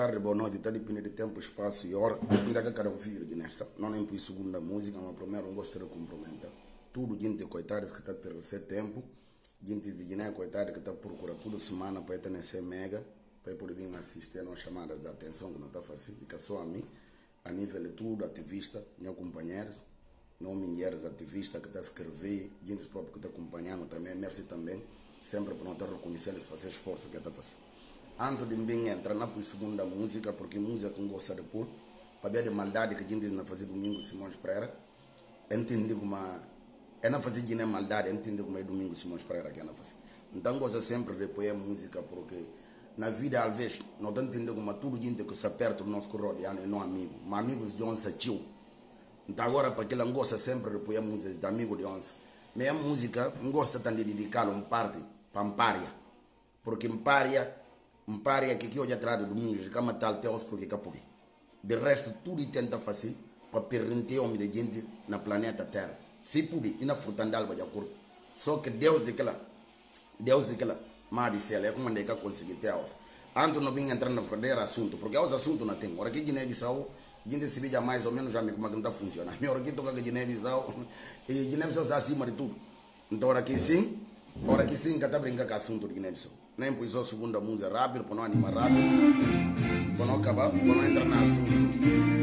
tarde, boa noite, está dependendo de tempo, espaço e hora. Ainda que cada um fique aqui nesta. Não é por segunda música, mas primeiro não gosto de cumprimentar. Tudo gente coitados que está perdendo seu tempo. Gente de Guiné coitado que está procurando toda semana para ir nesse mega. Para poder vir assistir as chamadas de atenção que não está fácil. Fica só a mim, a nível de tudo, ativista, meus companheiros. Não mulheres ativistas que está a escrever. Gente próprio que está acompanhando também. Merci também. Sempre por não estar reconhecendo esse fazer esforço que está fazendo. Antes de mim entrar na segunda música, porque música que eu gosto de pôr, para ver a maldade que a gente não faz domingo Simões Pereira, entende como é não fazer de maldade, entende como é domingo Simões Pereira que é não faz. Então gosto sempre de pôr a música, porque na vida às vezes não está entendendo como tudo gente que está perto do nosso corrodiano e não amigo, mas amigos de onça tio. Então agora porque ela gosta sempre de pôr a música de amigo de onça. Minha música eu gosto também de dedicar uma parte para Ampária, porque Ampária que eu já trago do mundo, que é tal até os porque capuri. De resto, tudo tenta fazer para permitir o homem de gente na planeta Terra. Se puder, e na frutandalba de acordo. Só que Deus de aquela, mas disse ela, é como é que conseguir ter os. Antes não vim entrar no verdadeiro assunto, porque os assuntos não tem. Agora que Guiné-Bissau, a gente se veja mais ou menos já como é que está funcionando. Agora que toca Guiné-Bissau, e Guiné-Bissau está acima de tudo. Então, agora que sim, que está brincando com o assunto de Guiné-Bissau. Nem por isso a segunda música rápido, para não animar rápido, para não acabar, para não entrar na assunto.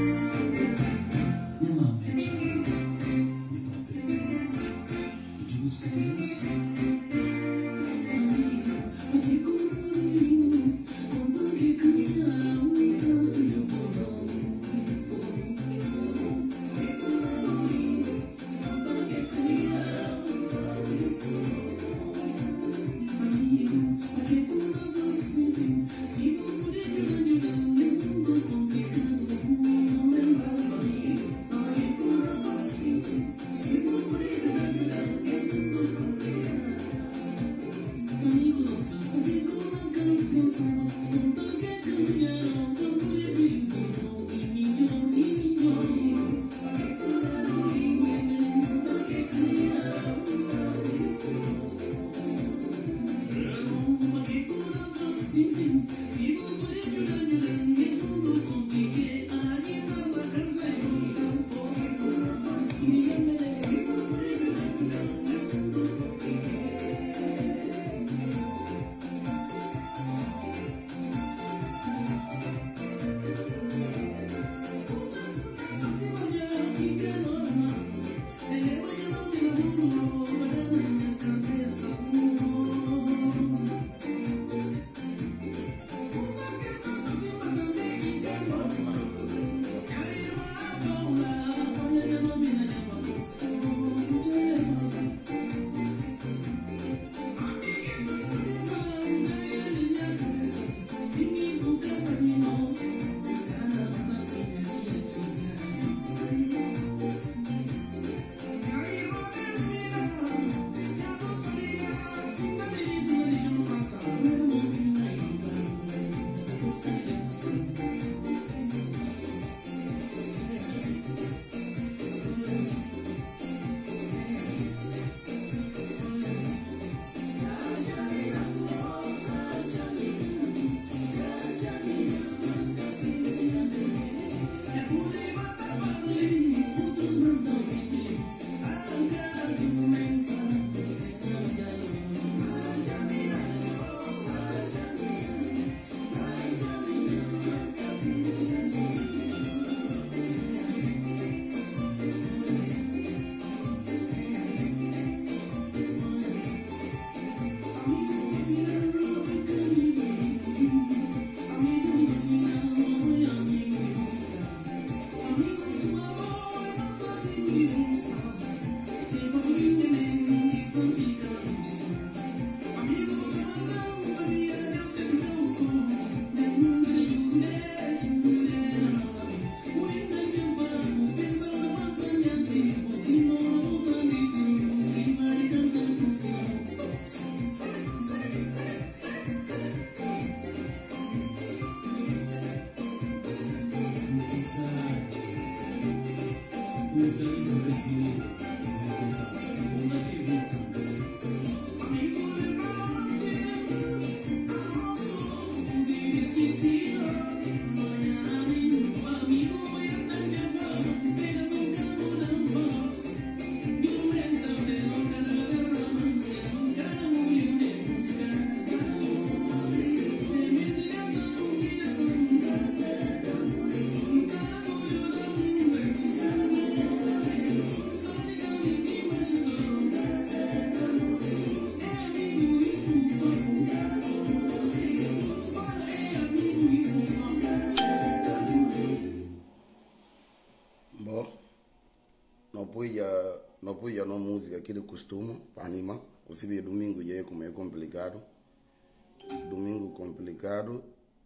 não põe não música aqui de costume, para animar. Você vê domingo já é como é complicado. Domingo complicado.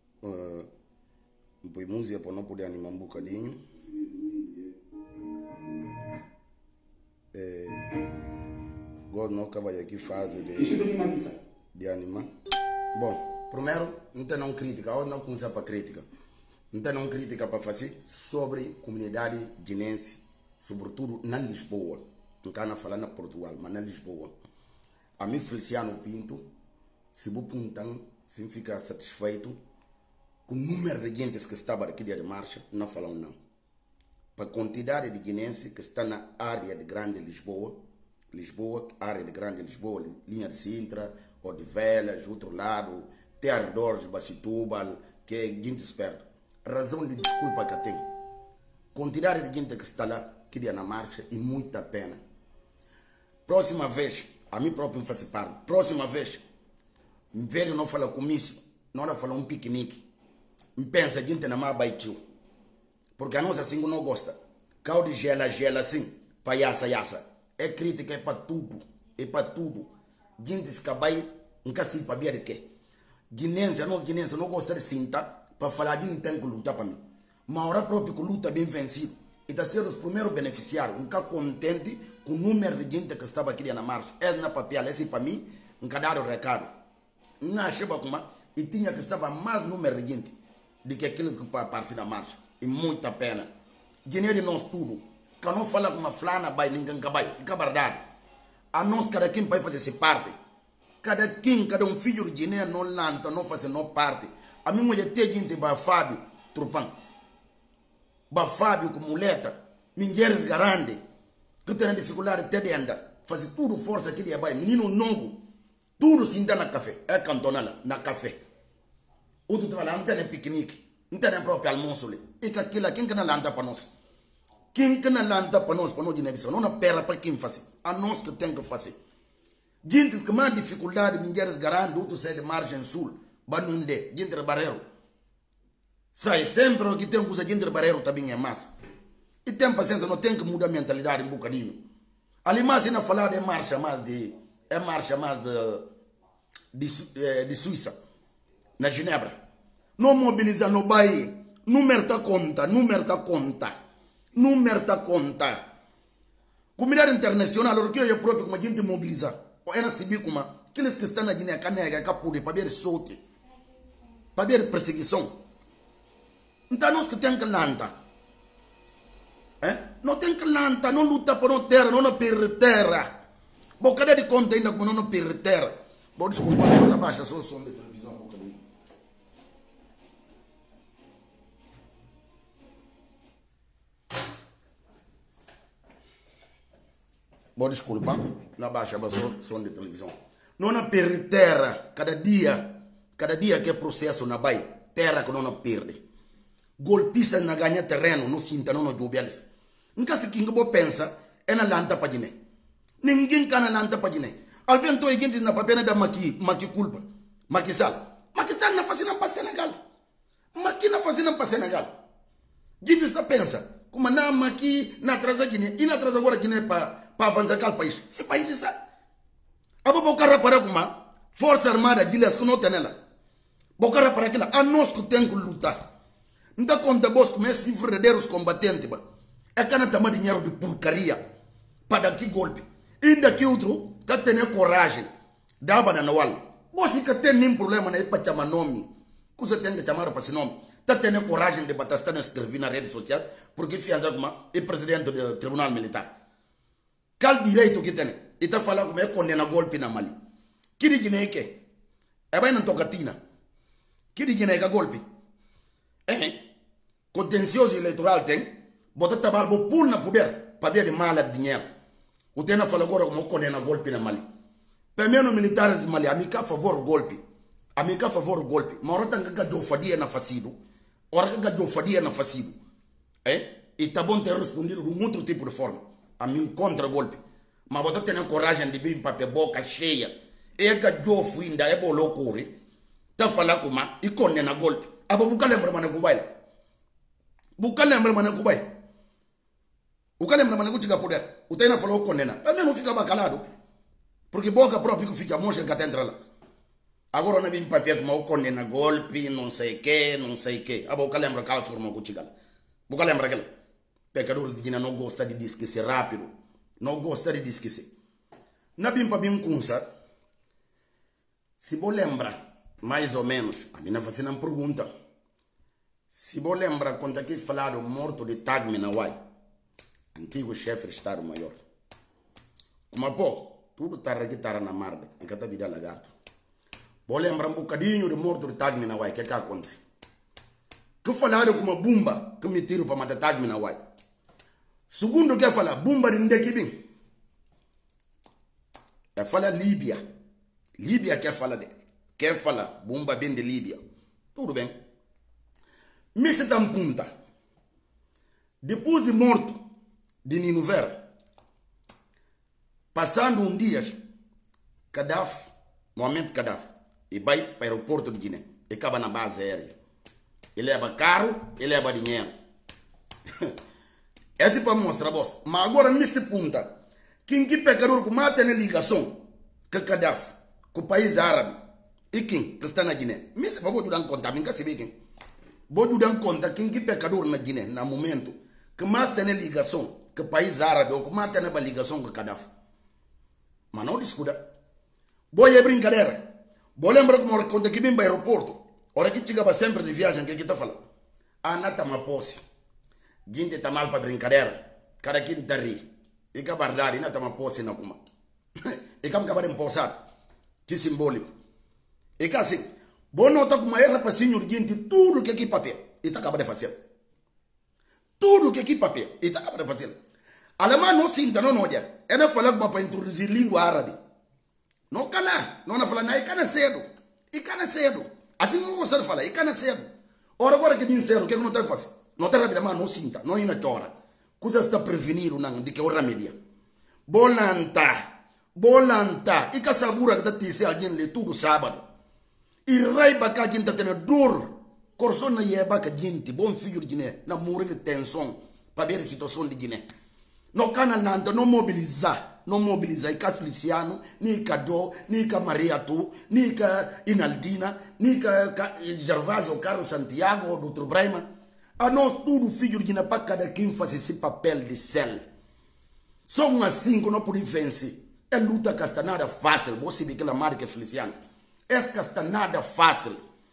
Põe música para não poder animar um bocadinho. Gosto não acaba aqui fase de animar. Bom, primeiro, não tem não crítica, ou não começar para crítica. Não tem não crítica para fazer sobre comunidade guinense, sobretudo na Lisboa. Não quero falar na Portugal, mas na Lisboa. A mim, Feliciano Pinto, se vou puntam, se fica satisfeito com o número de gente que estava aqui de marcha, não falam não. Para a quantidade de guinenses que está na área de Grande Lisboa, área de Grande Lisboa, linha de Sintra, Odivelas, outro lado, até arredores de Bacitúbal, que é gente esperto. Razão de desculpa que eu tenho. Quantidade de gente que está lá, que dia na marcha, e muita pena. Próxima vez, a mim próprio me faz parte. Próxima vez, me velho não fala comício, não vai falar um piquenique. Me pensa, gente na má baitiu. Porque a nossa assim não gosta. Caldo de gela assim, palhaça. É crítica, é para tudo. É para tudo. Gente se cabai, nunca se para ver de quê. Guinense não gosta de cinta para falar de não tem que lutar para mim. Mas a hora própria que luta bem vencido. E está sendo os primeiros beneficiários. Nunca contente com o número de gente que estava aqui na marcha. É na papel, esse para mim, nunca dar o recado. Não achava como e tinha que estava mais número de gente do que aquilo que aparece na marcha. E muita pena. Dinheiro de nós tudo. Que não fala com uma flana, vai ninguém que vai. Fica verdade. A nós, cada quem vai fazer parte. Cada um filho de Guiné não lanta, não faz não parte. A minha mulher tem gente, vai Fábio, Trupan. Vai Fábio com muleta. Mulheres garante. Que tem dificuldade até de andar. Faz tudo força aqui de vai. Menino novo. Tudo se dá na café. É cantonal, na café. O tu vai lá, não tem piquenique. Não tem próprio almoço ali. E que aquilo, quem que não lanta para nós? Quem que não lanta para nós Guiné-Bissau? Não na perra para quem fazer. A nós que tem que fazer. Gente que mais dificuldade, mulheres garantem, outros saem de margem sul. Banunde, gente de barreiro. Sai sempre que tem coisa gente de barreiro também é massa. E tem paciência, não tem que mudar a mentalidade um bocadinho. Ali mais ainda falar de marcha mais de Suíça. Na Genebra. Não mobiliza no Bahia. Número da conta. Comunidade internacional, o que eu próprio como a gente mobiliza. Era saber como aqueles que estão na Guiné, Canega, Capuri, para ver sorte. Para ver perseguição. Então nós que temos que lançar. Não tem que lançar, não luta por não terra, não perder terra. Bom, cadê de conta ainda como não perder terra? Bom, desculpa, só na baixa, só o som de televisão. Bom, desculpa, na baixa, só som de televisão. Não perder terra, cada dia que é processo na Bahia, terra que não perde. Golpista na ganha terreno, não sinta, não jubiales. Nunca se quem que pensa é na lanta para Guiné. Ninguém can na lanta para Guiné. Al vento e gente na papel da maqui culpa. Maquisal na fazenda para Senegal. Maqui na fazenda para Senegal. Gente está pensa, como na maqui na atrasa Guiné, e na atrasa agora Guiné para avançar o país. Esse país está. Abo bocara para como Força Armada Guiné que não tem ela. Bocara para aquilo, a nós que tem que lutar. Não dá conta, vos como é verdadeiros combatentes. É que não tem dinheiro de porcaria para daqui golpe. E daqui outro, que tem coragem. Dá na Nawal. Você que tem nenhum problema para chamar nome. Que você tem que chamar para esse nome. Que tem coragem de bater na escrever na rede social. Porque fica como é presidente do Tribunal Militar. Qual direito que tem? E está falando como é condena golpe na Mali. Que de Guiné que? É bem na Tocatina. Que de Guiné que golpe? Contencioso eleitoral tem, bota trabalho por na poder, para ver de mala de dinheiro. O tema fala agora como condena golpe na Mali. Primeiro militares de Mali, amiga a favor golpe. Mas ora tem que gajo fadia na facido. Ora que gajo fadia na facido. E tá bom ter respondido de um outro tipo de forma. A mim contra golpe. Mas bota ter coragem de vir para a boca cheia. E gajo fui ainda é bolo corre. Tá falar como e condena golpe. Aba buka lembra mana kubai. O que lembra mas não chega poder. O Taina falou condena. Também não fica calado. Porque boca própria que fica mosca que entra lá. Agora não vem papel como condena golpe, não sei o que. A boca lembra que ela formou com o chigala. Boca lembra aquela. Pecador de Guiné não gosta de esquecer rápido. Não gosta de esquecer. Na bim para bim kunsa. Se você lembra, mais ou menos, a minha fazendo uma pergunta. Se você lembra quando aqui falaram morto de Tag Minawai, antigo chefe de Estado-Maior. Como pô, tudo está registrado na marca, em cada vida lagarto. Você lembra um bocadinho de morto de Tag Minawai, que acontece? Que falaram com uma bomba que me tiro para matar Tag Minawai. Segundo que fala, bomba de Ndekibin. É fala Líbia. Líbia quer falar de. Quer falar, bomba bem de Líbia. Tudo bem. Mas está em punta. Depois de morto de Nino Vera, passando um dia, Gaddafi, Mohamed Gaddafi, e vai para o aeroporto de Guiné. E acaba na base aérea. Ele leva carro, ele leva dinheiro. Esse é para mostrar a voz. Mas agora, neste punta, quem que pecador que mata na ligação com Gaddafi, com o país árabe, e quem que está na Guiné? Mas se vou dar conta, minha se vê quem. Vou dar conta quem que pecador na Guiné, no momento, que mata na ligação com o país árabe, ou que mata na ligação com Gaddafi. Mas não discuta. Vou ir brincadeira. Vou lembrar como quando aqui vem para o aeroporto, hora que chegava sempre de viagem, que está falando? Ah, não está uma posse. Gente está mal para brincadeira. Cada quem está ri. E que a verdade, não está uma posse não como. E que acabar empossado. Que simbólico. E que assim, vou notar como é rapazinho urgente tudo que aqui papel. E está acabando de fazer. Tudo que aqui papel. E está acabando de fazer. Alemão não sinta, não olha. É não falar para introduzir língua árabe. Não cana. Não fala nada. E cana cedo. E cana cedo. Assim não gosta de falar. E cana cedo. Ora agora que vem cedo, o que não tem que fazer? Não tem rapidamente, não sinta. Não ina chora. Coisa está prevenido não de que o remédio. Bolanta. E que sabura que está te alguém lê tudo sábado. E raiva que a gente tem dor. Corson na ieba que a gente, bom filho de Guiné, na morrer de tensão para ver a situação de Guiné. Não cana nada, não mobilizar. Não mobilizar. E que Feliciano, nem que Dó, nem que Maria Tu, nem que Inaldina, nem que Gervásio, Carlos Santiago, ou Dr. Braima. A nós tudo filho de Guiné para cada quem faz esse papel de céu. Só assim que não pode vencer. É luta que está nada fácil. Você vê que a marca é Feliciano. Essa que está nada fácil.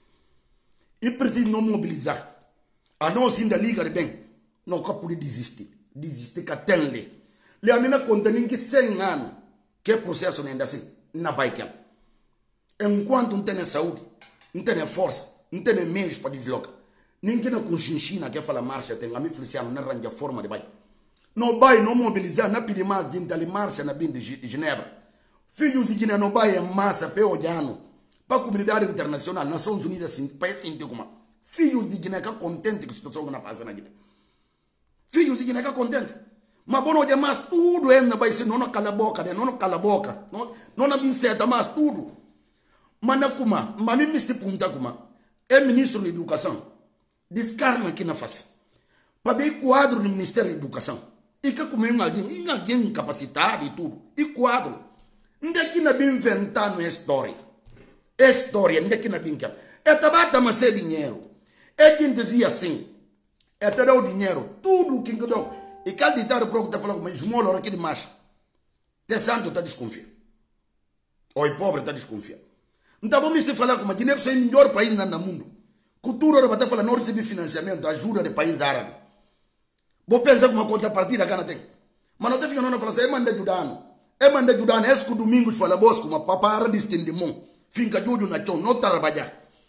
E precisa não mobilizar. A nós ainda liga de bem. Não pode desistir. Desistir que tem lhe. Le a mina conta ninguém 100 anos. Que é processo ainda assim. Na baixa. Enquanto não tem saúde, não tem força, não tem meios para deslocar. Ninguém na consciência que fala marcha tem. A mim Feliciano não arranja forma de baixo. Não vai, não mobilizar, não pedir mais gente ali marcha na bim de Genebra. Filhos de Guiné não vai em massa, peodiano, para a comunidade internacional, Nações Unidas, país inteiro como. Filhos de Guiné que contente que a situação não passa na Guiné. Filhos de Guiné que contente. Mas bom, não mais tudo ainda vai ser, não cala a boca, não cala a boca, não na seta mais tudo. Mas não como, mas me se punta como, é ministro da Educação, descarna aqui na face. Para ver quadro do Ministério da Educação. E que como alguém capacitado e tudo. E quadro. Onde é que nós inventando a história? A história, onde é que nós inventando? É tabata mas é dinheiro. É quem dizia assim. É te dar o dinheiro. Tudo que deu. E cada ditado próprio está falando, mas esmola hora aqui de marcha. Até santo está desconfiado. Ou o pobre está desconfiado. Então vamos se falar como a Guiné é o melhor país no mundo. Cultura hora para falar não receber financiamento, ajuda de país árabe. Vou pensar com uma contrapartida que não tem. Mas não tem que não falar assim, é manda ajudando. É manda ajudando, é que o domingo fala bosco, mas papara de estendimão. Finca de olho na chão, não trabalhar.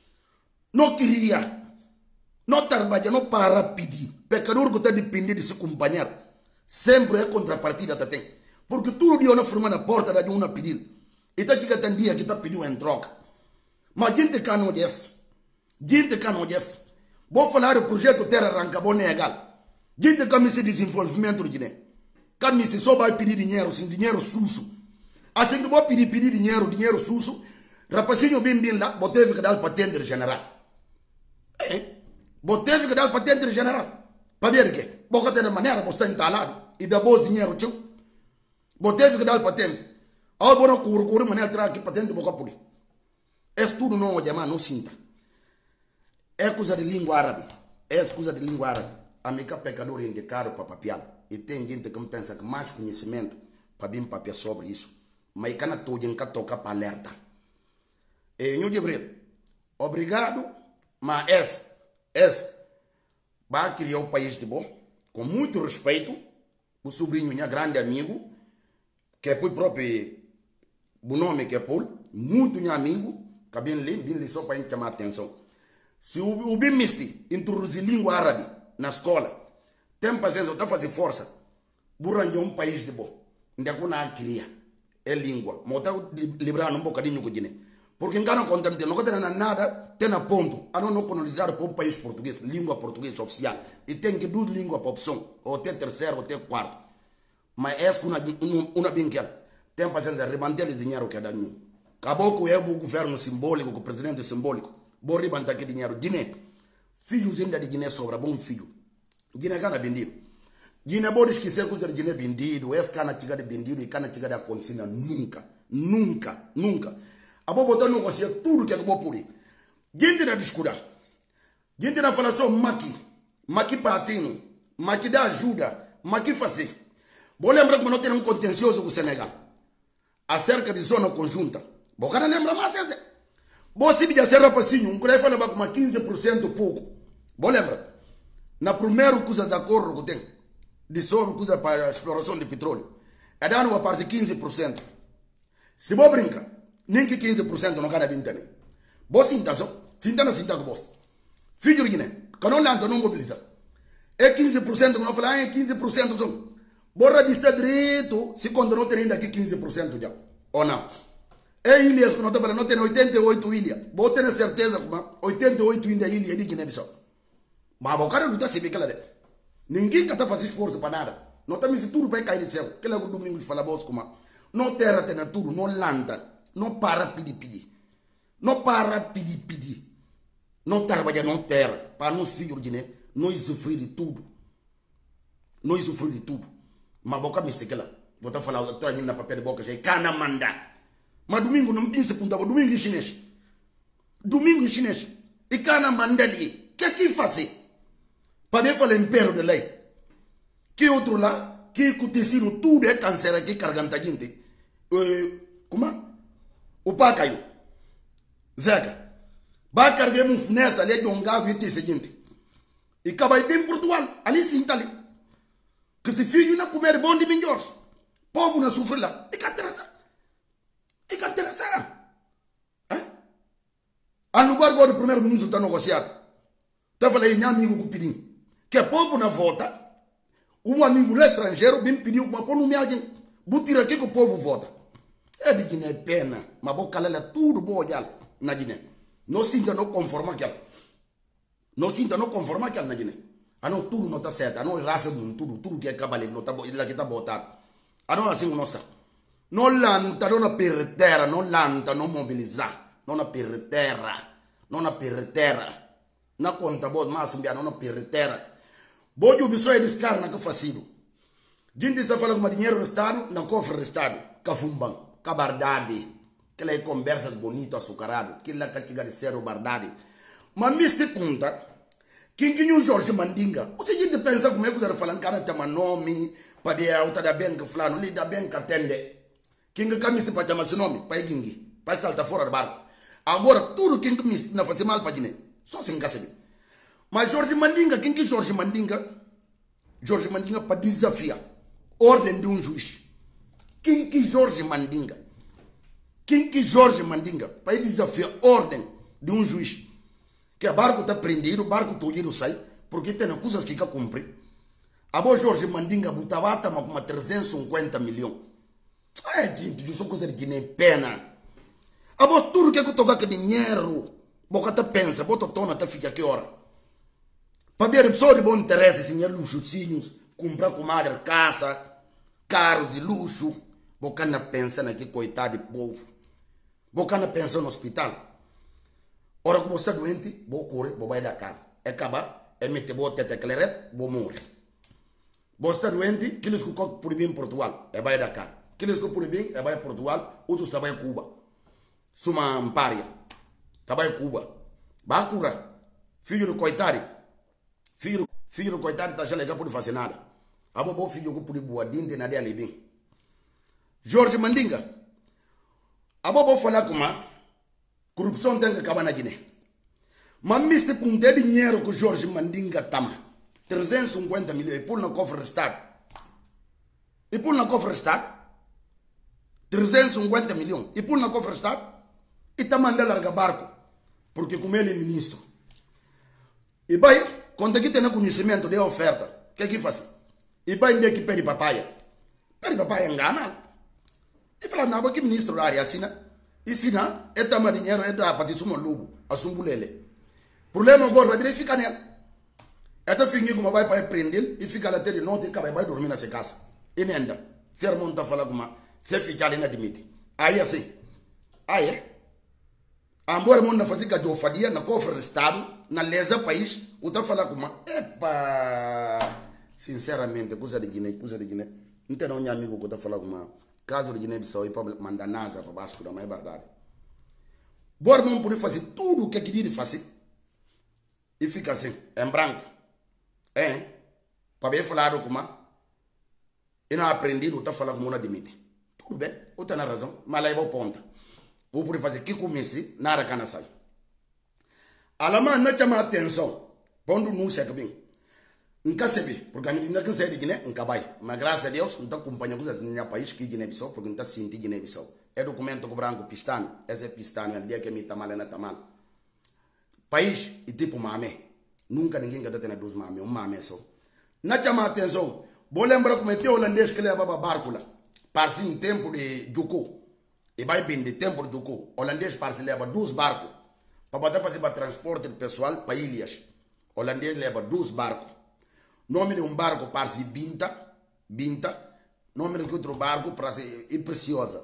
Não queria. Não trabalhar, não para pedir. Pecador que está dependendo de se acompanhar. Sempre é contrapartida que tem. Porque todo dia eu não forma na porta da uma pedir. E está chegando um dia que está pedindo em troca. Mas gente que não diz. Gente que não diz. Vou falar do projeto Terra Arranca, bom legal. Gente que me se desenvolvimento de Guiné. Que se só vai pedir dinheiro, sem dinheiro susso. Assim que vou pedir dinheiro susso, rapazinho bem lá, vou ter que dar patente general. Vou ter que dar patente general. Para ver que, vou ter maneira, vou estar entalado. e dá bons dinheiro, tio. Botei que dar patente. Agora não cura, mas ele traz aqui patente boca por aí. É tudo não, mas não sinta. É coisa de língua árabe. É coisa de língua árabe. A mica pecador indicado para papiar. E tem gente que pensa que mais conhecimento para vir papiar sobre isso. Mas cana todo em que toca para alerta. E Nho Jibril, obrigado, mas vai criar um país de bom, com muito respeito. O sobrinho, minha grande amigo, que é o próprio o nome que é Paul, muito meu amigo, que bem ali só para chamar a atenção. Se o bem misti introduzir língua árabe na escola, tem paciência, está fazendo força, burranhou um país de bom, onde é que não cria, é língua, mas está liberando um bocadinho com o Guiné. Porque engano contente, não tem nada, tem a ponto, a não colonizar para o país português, língua portuguesa oficial, e tem que duas línguas para opção, ou ter terceiro, ou ter quarto. Mas essa uma bem que tem paciência, rebanter o dinheiro que é da nenhum. Acabou com o governo simbólico, com o presidente simbólico, vou rebantar aquele dinheiro. Guiné, filhos ainda de Guiné sobra, bom filho. Guiné cana vendido. Guiné pode esquecer que o Guiné vendido, esse cana chiga de vendido e cana chiga de acontecer nunca. A boa botar no negócio tudo que é bom por aí. Gente da discussão. Gente da falação maqui patino, maqui dá ajuda, maqui fazer. Vou lembrar que nós temos um contencioso com o Senegal. Acerca de zona conjunta. Vou cara lembrar mais essa. Vou se pedir a serra passinho, um colega fala com 15% pouco. Vou lembrar. Na primeira coisa de acordo que tem, de sobre coisa para a exploração de petróleo, é dando uma parte de 15%. Se vou brincar, nem que 15% não quer vir. Vou sinta só, sinta com você. Filho de Guiné, que não lanta, não mobiliza. É 15% que não fala, é 15% só. Bora vista direito, se quando não tem ainda aqui 15% já, ou não. É ilhas que não está falando, não tem 88 ilhas. Vou ter certeza que 88 ilhas de Guiné-Bissau. Mas o cara não está se vendo aquela dele. Ninguém está fazendo esforço para nada. Não está me tudo para cair do céu. Que é o domingo de falar como. Não terra tem tudo, não lanta. Não para pedir. Não para pedir. Não trabalha, não terra. Para nós filhos de Guiné, nós sofrer de tudo. Mas boca me sei que lá. Vou estar falando, estou na papel de boca, já é cana mandar. Mas domingo não me punta, domingo em chinês. E cana mandar ali. O que é que fazer? Para falar império de lei. Que outro lá, que aconteceu tudo é câncer aqui carregando a gente. Como? O pá caiu. Zeca. Vai carregar um funessa ali de um gato e te seguinte. E acaba bem em Portugal. Ali sim está ali. Que se filho não comer bom de melhores. Povo não sofre lá. E que interessar. A lugar agora o primeiro-ministro está negociando. Está falando, meu amigo que pediu. Que o povo não vota. Um amigo lá estrangeiro bem pediu para pôr no meu alguém. Vou tirar aqui que o povo vota. É de Guiné pena. Mas vou calar tudo bom na Guiné. Não sinta não conformar aquela. Na Guiné. A não tudo não está certo. A não raça tudo que é cabaleiro. Não está lá que está botado. A não assim não está. Não lanta, não per terra. Não lanta, não mobilizar. Não per terra. Na conta boa, mas não per terra. Boa o pessoal é descarna que facido. Gente está falando com dinheiro do Estado, não cofre do Estado. Cafumbang, cabardade. Aquela conversas bonitas, açucarado. Aquela catiga de ser bardade. Mas neste ponta, quem que o Jorge Mandinga? Ou seja, a gente pensa como é que você falando, cara, chama nome, para ver a outra da bem que fulano, ali da bem que atende. Quem que camisa para chamar seu nome? Para ir para saltar fora do barco. Agora, tudo quem que me não faz mal para Guiné. Só sem receber. Mas Jorge Mandinga, quem que Jorge Mandinga? Jorge Mandinga para desafiar ordem de um juiz. Quem que Jorge Mandinga? Para desafiar ordem de um juiz. Que o barco está prendido, o barco todo sai, porque tem coisas que quer cumprir. A boa Jorge Mandinga botava com 350 milhões. Gente, isso é coisa de Guiné pena. A boa tudo que eu estou com dinheiro, boca tá pensa, bota tona tá fica que hora. Para ver pessoas de bom interesse, senhor luxozinhos, comprar com madre casa, carros de luxo, boca na pensa naquele coitado de povo. Boca na pensa no hospital. Ora que você está doente, vou correr, vou vai da casa. É acabar, é meter boa teta cleret, vou morrer. Você está doente, aqueles que por bem em Portugal, é vai Dakar. Aqueles que por bem, é vai Portugal, outros também em Cuba. Suma Ampária, também em Cuba. Bacura, filho do coitado. Filho do coitado está já legal por fazer nada. A bobo filho que por boa, dinte na de ali bem. Jorge Mandinga. A bobo falar com a corrupção tem que acabar na Guiné. Mas miste punte dinheiro que Jorge Mandinga tama. 350 milhões. E pôr no cofre do Estado. E pôr no cofre do Estado. 350 milhões. E pôr no cofre do Estado. E tá mandando largar barco. Porque como ele é ministro. E vai, quando aqui tem conhecimento de oferta, o que é que faz? E vai ainda que pede papaya. Pede papaya engana. E fala, não, que ministro da área assina. E se não, é tama dinheiro, é da para suma lugo, a sumbulele. Problema agora, vai ficar nela. Até fingi como vai para prender e fica lá até de noite e vai dormir na sua casa. E nem anda. Se a monta fala como se ficar ali na admite. Aí assim. Aí é. A embora monta fazer que eu faria na cofre do Estado, na lesa país, o tá falar como epa. Sinceramente, coisa de Guiné. Não tem nenhum amigo que tá falar como caso de Guiné-Bissau e para mandar NASA para baixo da mais verdade. Bora não poder fazer tudo o que queria fazer. E fica assim, em branco. Para bem falar como e não aprendido, está falando como não admite. Tudo bem, eu tenho razão, mas lá eu vou ponta. Vou poder fazer que comece, nada cana sai. Alamã não chama atenção. Pondo não sei que bem. Nunca se vê, porque a gente não consegue de Guiné, nunca vai. Mas graças a Deus, não está acompanhando coisas no meu país que é Guiné-Bissau, porque não está sentindo Guiné-Bissau. É documento com branco pistano, esse é pistano, ali é que me tamal é na tamal. País e tipo mame. Nunca ninguém que está tendo dois mame, mame só. Não chama atenção. Vou lembrar como é que o holandês que leva barco lá. Parece em tempo de Juco. E vai bem de tempo de Juco. O holandês parece leva 2 barcos. Para poder fazer para transporte pessoal para ilhas. O holandês leva 2 barcos. Nome de barco parece Binta. Nome de outro barco parece Preciosa.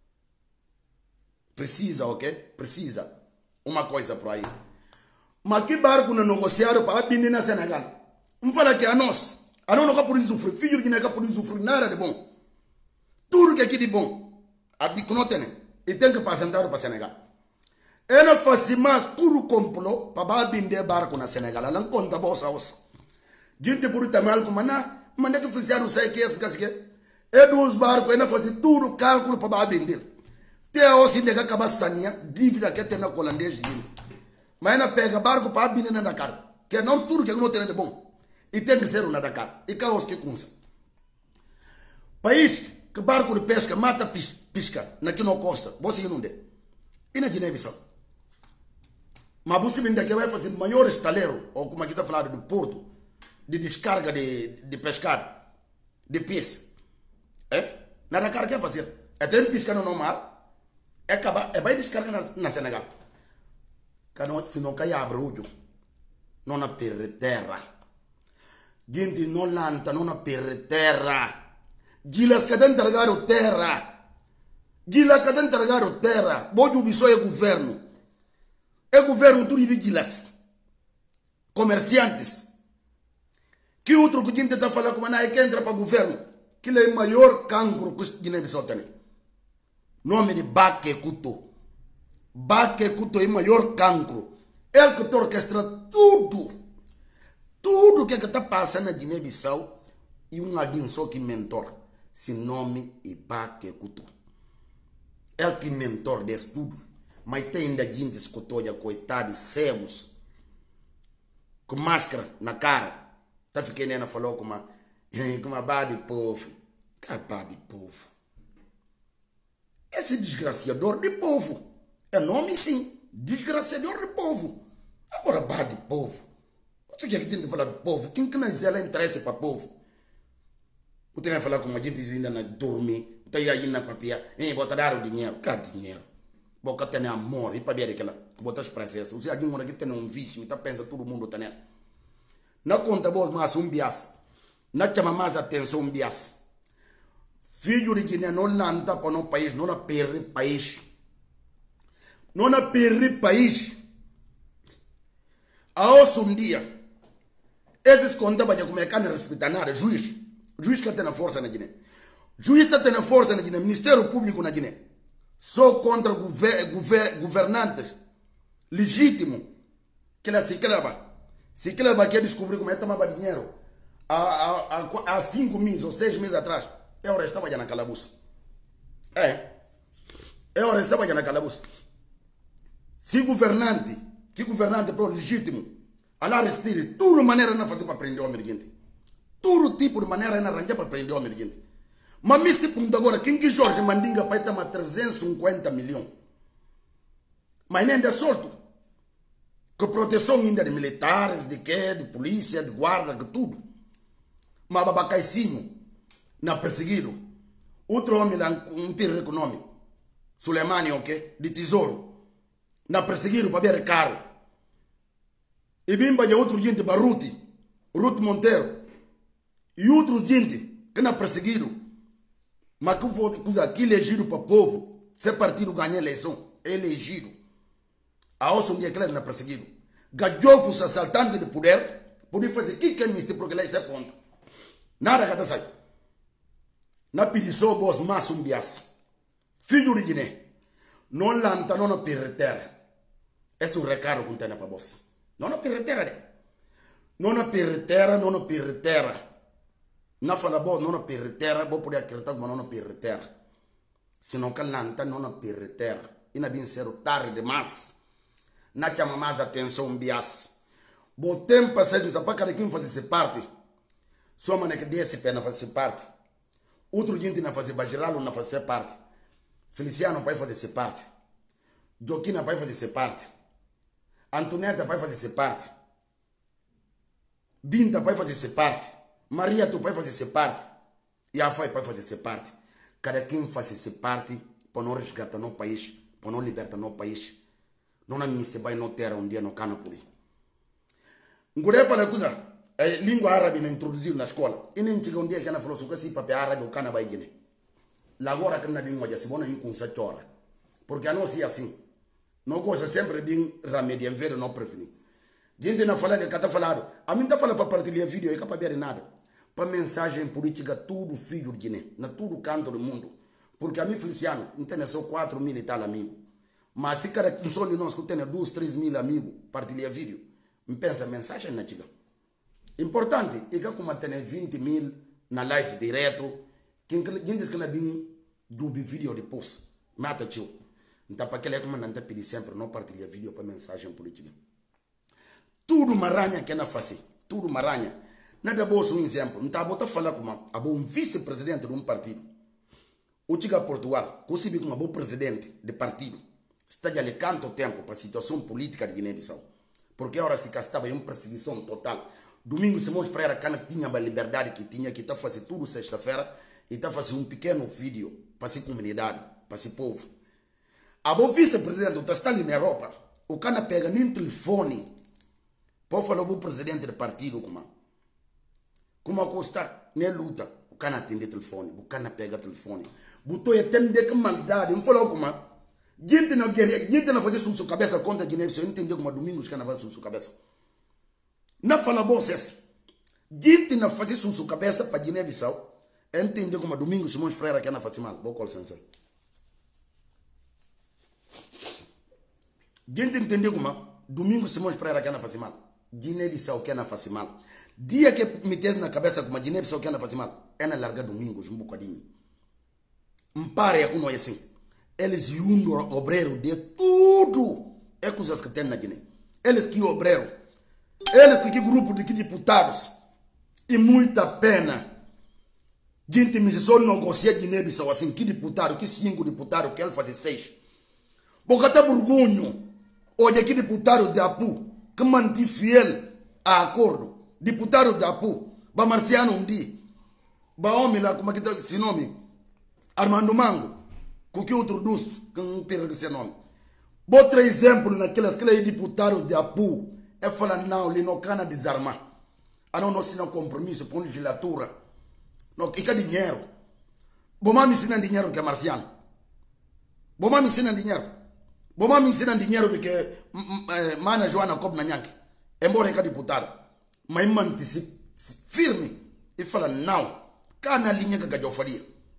Precisa, ok? Precisa. Uma coisa por aí. Mas que barco não negociaram para vir na Senegal? Não fala que a nós não pode sofrer. Filho que não pode sofrer nada de bom. Tudo que aqui de bom. A dica não tem. E tem que passar para Senegal. Ela faz mais tudo complô para vir barco na Senegal. Ela não conta bolsa ossa. Gente por tamal como mas que fizeram sei que é 2 barcos, ela faz tudo cálculo para vender. Tem a ossa de acabar sania, dívida que tem na holandês gente. Mas ela pega barco para vir na Dakar. Que não tudo que não tem de bom. E tem que ser na Dakar. E caos que começa. País que barco de pesca mata pisca naqui na costa. Você não dê. E na Guiné-Bissau. Mas você ainda que vai fazer maior estaleiro, ou como aqui está falando do porto, de descarga de pescado, de peixe. Na Dakar quer fazer? É ter pescado no mar, é vai descarga na Senegal. Se não cai abre olho, não há per terra. Gente não lanta, não há per terra. Gilas que entregaram terra. Gilas que entregaram terra. Bojo bisou é governo. É governo tudo de gilas. Comerciantes. Que outro que a gente está falando como é que entra para o governo? Que é o maior cancro que Guiné-Bissau tem. Nome de Baque Couto. Baque Couto é o maior cancro. Ele que orquestra tudo. Tudo que está passando na Guiné-Bissau. E alguém só que mentor. Se nome é Baque Couto. Ele que mentor desse tudo. Mas tem ainda gente escutou, coitados, cegos. Com máscara na cara. Tá ficando ainda falou com uma barra de povo. Que barra de povo? Esse desgraciador de povo. É nome sim. Desgraciador de povo. Agora barra de povo. Você quer que a gente fala de povo? Quem que não interessa para povo? Eu tenho que falar com a gente ainda na dormir. Eu tenho aí na papia. Vou te dar o dinheiro. Cadê dinheiro? Vou ter amor. E para ver aquela. Vou te expressar. Se alguém aqui tem um vício. Então pensa todo mundo tem. Não conta mais bias. Não chama mais atenção bias. Filho de Guiné não lanta para no país, não perde país. Não perde país. A um dia, esses contam para como é que não respeitam nada, juiz. juiz que tem a força na Guiné. Juiz que tem a força na Guiné, Ministério Público na Guiné. Só contra governantes legítimos que ela se clava. Se clava quer descobrir como é que tomava dinheiro há 5 meses ou 6 meses atrás. Eu estava já na calabouço. Eu estava já na calabouço. Se governante, que governante pro legítimo, ela restire tudo de maneira não fazer para prender o homem gente. Todo tipo de maneira não arranjar para prender o homem gente. Mas neste ponto agora, quem que Jorge Mandinga vai tomar 350 milhões? Mas nem dá sorte. Com proteção ainda de militares, de quê, de polícia, de guarda, de tudo. Mas babacaicinho, na perseguido. Outro homem lá, um pirro econômico. Suleimani, ok? De tesouro. Na perseguido para ver caro. E bimba de outro gente, Baruti, Ruth Monteiro. E outros gente que na perseguido. Mas que foi coisa que elegido para o povo. Se partido ganhar a eleição, elegido. A osso um dia que ele não perseguido. Gajofos assaltantes de poder, podia fazer o que é misto porque ele é ponto. Nada que está saindo. Na pedição, vos mais um bias. Filho de Guiné. Não lanta, não perretera. Esse é o recado que tem para vós. Não perretera. Não perretera. Não fala bom, não perretera. Vou poder acreditar, mas não perretera. Se não calanta, não perretera. E não bem ser tarde demais. Não chama mais atenção, bias. Bom tempo para sair para cada quem fazer parte. Só mané que DSP não fazer parte. Outro gente não fazer Bajiralo não fazer parte. Feliciano vai fazer parte. Joaquina vai fazer parte. Antonieta vai fazer parte. Binta vai fazer parte. Maria tu vai fazer parte. E a Fai vai fazer parte. Cada quem fazer parte para não resgatar no país, para não libertar no país. Não é ministro vai não ter um dia no cano por aí. Ngure fala coisa, língua árabe não introduziu na escola. E nem chega um dia que ela falou sobre esse papel árabe o cana vai guiné. Agora que na língua já se bona em consa chora. Porque a não se assim. Não gosta sempre de remediar ver não preferir. Gente não fala que está falando. A mim está falando para partilhar vídeo e para ver nada. Para mensagem política tudo filho de Guiné, na todo canto do mundo. Porque a mim Feliciano não tem só 4 mil e tal amigos. Mas se cada um de nós que tem 2, 3 mil amigos partilha vídeo, me pensa mensagem na tiga. Importante é que como tem 20 mil na live direto, quem diz que não tem dúvida vídeo depois, mata tio. Então para aquele como não pedir sempre não partilha vídeo para mensagem política. Tudo maranha que não faz, tudo maranha. Nada bom um exemplo. Então vou falar com um vice-presidente de um partido. O Tiga Portugal, consegui com um bom presidente de partido. Está já lhe canto tempo para a situação política de Guiné-Bissau. Porque agora se estava em uma perseguição total. Domingo se mostra para a tinha a liberdade que está fazendo tudo sexta-feira e está fazendo um pequeno vídeo para a comunidade, para o povo. A bom vice-presidente está ali na Europa. O cana pega nem telefone para falar com o presidente do partido como a costa nem luta. O cana atende telefone, o cana pega telefone. Botou atender com maldade, não falou como gente não queria, gente não fazia sua cabeça contra Guiné-Bissau, entendeu como domingos que não fazia sua cabeça. Não fala vocês. Gente não fazia sua cabeça para Guiné-Bissau, entendeu como domingos Simões Pereira que não fazia mal. Vou colocar sensor. Gente entendeu como domingos Simões Pereira que não fazia mal. Guiné-Bissau que não fazia mal. Dia que me tens na cabeça como Guiné-Bissau que não fazia mal, é na larga domingos um bocadinho. Pare com nós assim. Eles iam obreiro de tudo. É coisas que tem na Guiné. Eles que obreiro. Eles que grupo de deputados. E muita pena. Gente me só negocia Guiné-Bissau assim. Que deputado, que 5 deputados, que ele faz 6. Porque até vergonho. Hoje aqui deputados de Apu. Que mantém fiel a acordo. Deputados de Apu. Ba Marciano um dia. Ba homem lá, como é que está esse nome? Armando Mango. Com que outro dos que não perca esse nome. Outro exemplo naqueles deputados de Apu é falar não, ele não cana desarmar. A não assinar compromisso com legislatura. Não, e que dinheiro. Bom, me ensina dinheiro que é marciano. Bom, me ensina dinheiro. Bom, me ensina dinheiro porque mana Joana Cob na Nyanque. Embora é deputado. Mas mantém-se firme e fala não. Cana linha que eu faria.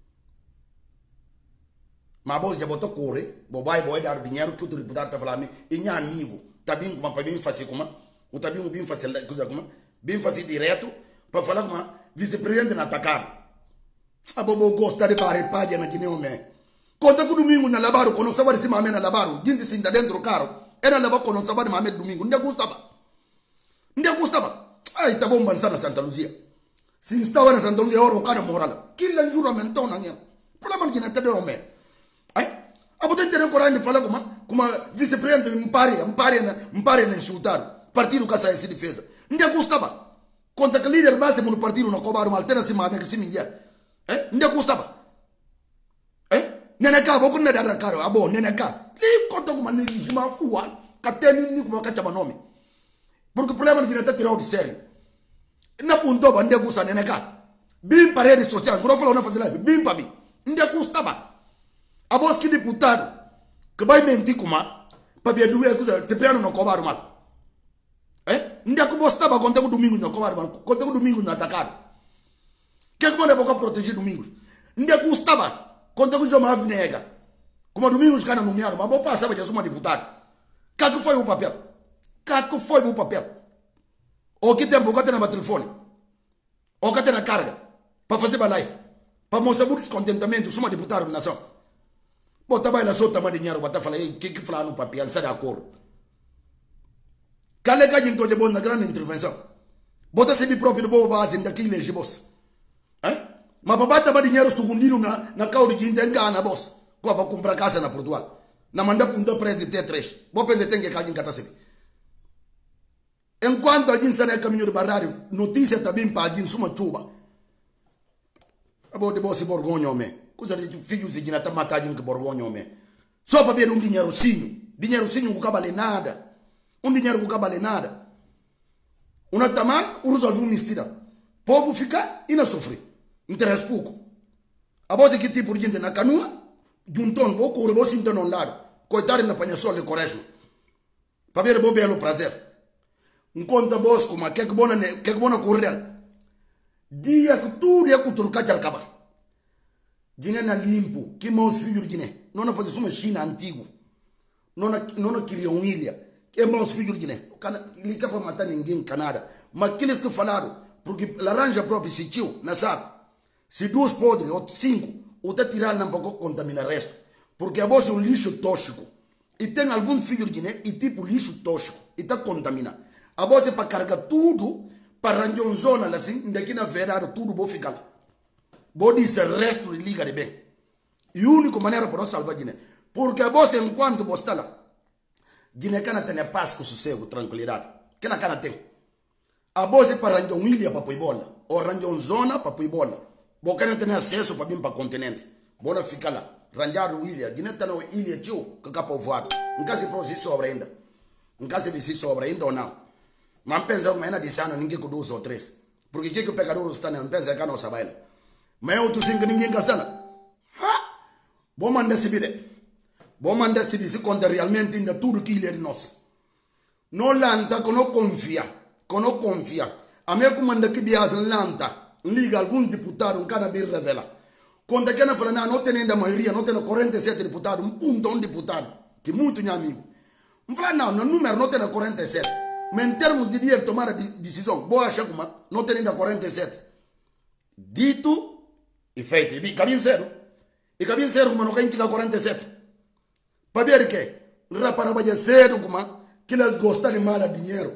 Mas vos já botou correr, vai dar dinheiro que o deputado está falando, e minha amigo, tá bem como para bem fazer como, ou tá bem fazer coisa como, bem fazer direto, para falar como vice-presidente na atacar. A bobo gosta de barre página na Guiné homem. Conta que domingo na Labaro, quando estava de mamãe na Labaro, gente se ainda dentro do carro, era levar quando estava de mamãe domingo, não gostava. Não gostava. Ai, tá bom pensar na Santa Luzia. Se estava na Santa Luzia, ora o cara moral. Que lhe juramento na minha. Problema que não tem homem. Ai, a botar entender coragem de falar como vice-presidente me pare na insultar. Partido que sai de defesa. Não gostava. Conta que líder máximo no partido não cobraram uma alternativa mamãe que se me dia. Não gostava. Neneka, vou com nada caro, abo, neneka. Nem conta como negligima fua, catene ni como cachaba nome. Porque o problema é que não está tirado de sério. Na ponto ba ndé gusta neneka. Bim para rede social, quando falou na fazer live, bim para mim. Ndé gustava. Abo que deputado que vai mentir como para ver duas coisas, se piano não cobrar mal. Ndé que gostava quando o domingo não cobrar mal, quando o domingo não atacar. Que como é para proteger domingos? Ndé gustava. Quando eu chamava nega, como domingo os caras nomearam, mas vou passar para Jesus uma deputada. Que foi o papel? Que foi o papel? Ou que tempo que tem na telefone? Ou que tem na carga? Para fazer uma live? Para mostrar muito descontentamento, sou uma deputada da nação. Bota vai lá solta mais dinheiro, bota falar, que falar no papel, sai de acordo. Cale que a gente pode na grande intervenção. Bota se próprio boa base daqui legibos. Mas para bater dinheiro segundinho na cauda de engana, boss. Para comprar casa na Portugal. Na manda punta preço de T3. Vou pensar que tem que alguém catase. Enquanto alguém está no caminho de barrário, notícia também para alguém suma chuva. Abo de boss borgonho, homem. Coisa de filhos de nata matar alguém que borgonho, homem. Só para ver dinheiro sim. Dinheiro sim não vale nada. Dinheiro não vale nada. Uma taman, resolve uma mistura. Povo fica e não sofre. Interesse pouco. A voz que tipo de gente na canoa, juntou um pouco, o você então não lado. Coitado na panha sol de coragem. Para ver o belo prazer. Enquanto a voz como que bona correr. Dia que tudo é cultura que acaba. Guiné na limpo, que meus filhos de Guiné. Não na fazer uma China antigo. Não na queria ilha. Que meus filhos de Guiné. Ele quer para matar ninguém em Canadá. Mas aqueles que falaram, porque laranja própria se tio, na sabe. Se duas podres ou cinco, o te tirar não pode contaminar o resto. Porque a voz é um lixo tóxico. E tem algum filho de Guiné e tipo lixo tóxico. E está contaminado. A voz é para carregar tudo, para arranjar uma zona assim, daqui na verdade tudo vou ficar lá. Vou dizer o resto de liga de bem. E a única maneira para nós salvar a Guiné. Porque a voz enquanto você está lá, Guiné cana tem paz, com sossego, tranquilidade. Que na cana tem. A voz é para arranjar uma ilha para pôr bola. Ou arranjar uma zona para pôr bola. Porque não tem acesso para vir para o continente. Bora ficar lá. Ranjar o ilha. Guiné está na ilha tio, que é povoado. Não quer se produzir sobra ainda. Não quer se sobra ainda ou não. Mas pensa que ainda disse ano ninguém com 2 ou 3. Porque que o pecador está não pensa que não sabe. Mas eu estou que ninguém gasta lá. Vou mandar esse vídeo. Vou mandar esse vídeo se conta realmente ainda tudo que ele é de nós. Não lanta que não confia. Que não confia. A minha comanda que viaja lanta. Liga algum deputado, cada vez revela. Quando a gente fala, não tem ainda a maioria, não tem 47 deputados, um deputado, que muito é amigo. Não fala, não, no número não tem 47. Mas em termos de dinheiro tomar a decisão, boa achar como não tem ainda 47. Dito e feito. E caminho zero. E caminho zero como não tem 47. Para ver que, rapaz, cedo como que eles gostam de mal dinheiro.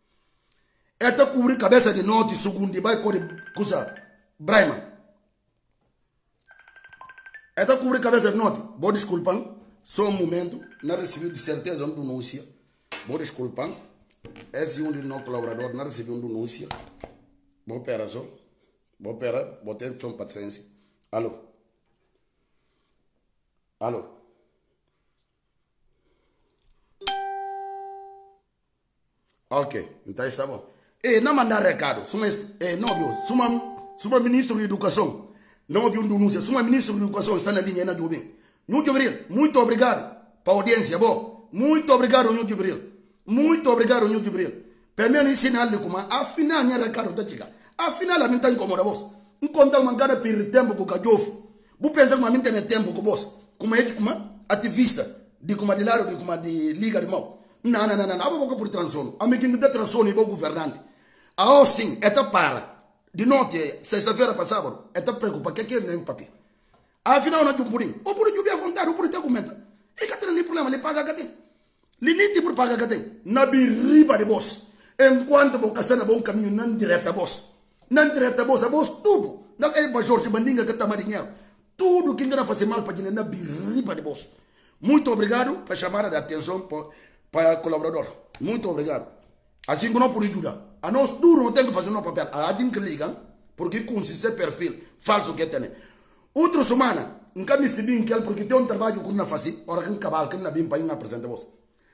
Até cobrir cabeça de norte, segundo, vai correr coisa, Braima. Até cobrir cabeça de norte. Vou desculpar, só um momento, não recebi de certeza uma denúncia. Vou desculpar, esse é um de nossos colaboradores, não recebi uma denúncia. Vou esperar só. Vou esperar, vou ter com paciência. Alô? Alô? Ok, então está bom. Não mandar recado. Suma ministro de Educação. Não ouviu denúncia. Suma ministro de Educação está na linha na Jubim. Nhu Jibril, muito obrigado para a audiência. Bom, muito obrigado, Nhu Jibril. Muito obrigado, Nhu Jibril. Pelo menos ensinar-lhe como afinal, minha recado está chegando. Afinal, a mim está incomodando. conta uma cara per tempo com o cajofo. Bu pensa que a mim tem tempo com você. Como é que como ativista de como de lado de como de liga de mal. Não. Aba boca por transono. A mim que ainda transono e bom governante. A sim, é para. De noite, sexta-feira passada, é preocupado que nem papel. Afinal, não é um purinho. O purinho eu vi a vontade, o purinho comenta. E que tem problema, ele paga que tem. Ele nem tem por pagar que tem. Na birriba de boss. Enquanto você está no bom caminho, não direta boss. Não direta boss, a boss tudo. Não é para Jorge Bandinga que está mais dinheiro. Tudo que ainda fazer mal para dinheiro, na birriba de boss. Muito obrigado por chamar a atenção para o colaborador. Muito obrigado. Assim que não por ajudar. A nós tudo não tem que fazer no papel. A gente que liga, porque consiste esse perfil falso que tem. Outra semana, nunca me estive em aquele, porque tem um trabalho que não faz, hora que um cavalo que não vem para ir apresentar você.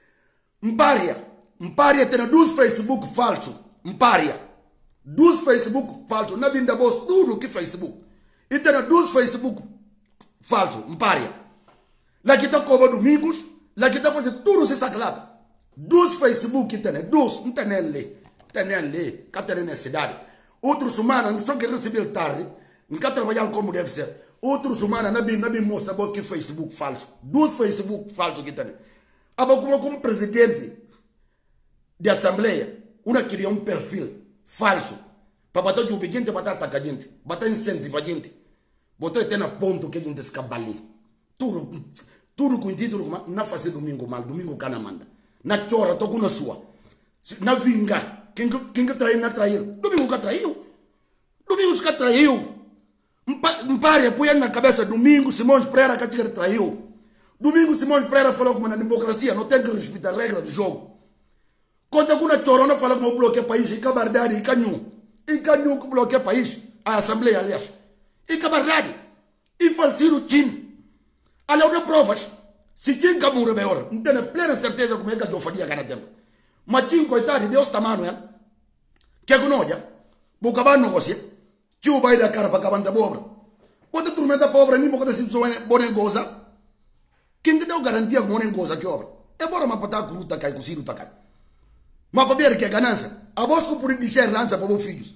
Mparia tem dois Facebook falsos. Mparia. Dois Facebook falsos. Não vem da voz tudo que Facebook. E tem dois Facebook falsos. Mparia. Lá que está como domingos, lá que está fazendo tudo se saclata. Dois Facebook que tem, dois, não tem nem lei. Tem nem lei, que tem na cidade. Outra semana, não só que receber tarde, não quer trabalhar como deve ser. Outra semana, não mostra que Facebook falso. Dois Facebook falsos que tem. Agora, como presidente de assembleia, uma queria um perfil falso para bater o gente, para atacar a gente, para incentivar a gente. Botou até na ponto que a gente escapa ali. Tudo com o título, não fazer domingo mal, domingo cana manda. Na chora, toco na sua. Na vinga, quem que traiu, não traiu. Domingo que traiu. Domingo que traiu. Mpare, põe na cabeça, domingo Simões Pereira que traiu. Domingo Simões Pereira falou que na democracia não tem que respeitar a regra do jogo. Quando alguma chorona fala que não bloqueia o país, e cabardade, e canhão que bloqueia o país, a Assembleia, aliás. E cabardade, e falsir o time. Aliás, de provas. Se tinha que morrer melhor, não tenho plena certeza como é que eu faria cada tempo. Mas tinha coitado, Deus está mano, que é que não olha, vou acabar negócio, que o vai dar cara para acabar da pobre. Quando tu mete a pobre, nem pode ser bom goza. Quem te deu garantia que bom goza que obra? É bora uma patada cruta cai, cozido tá cai. Mas para ver que é ganância, a bosco por dizer dança para os filhos.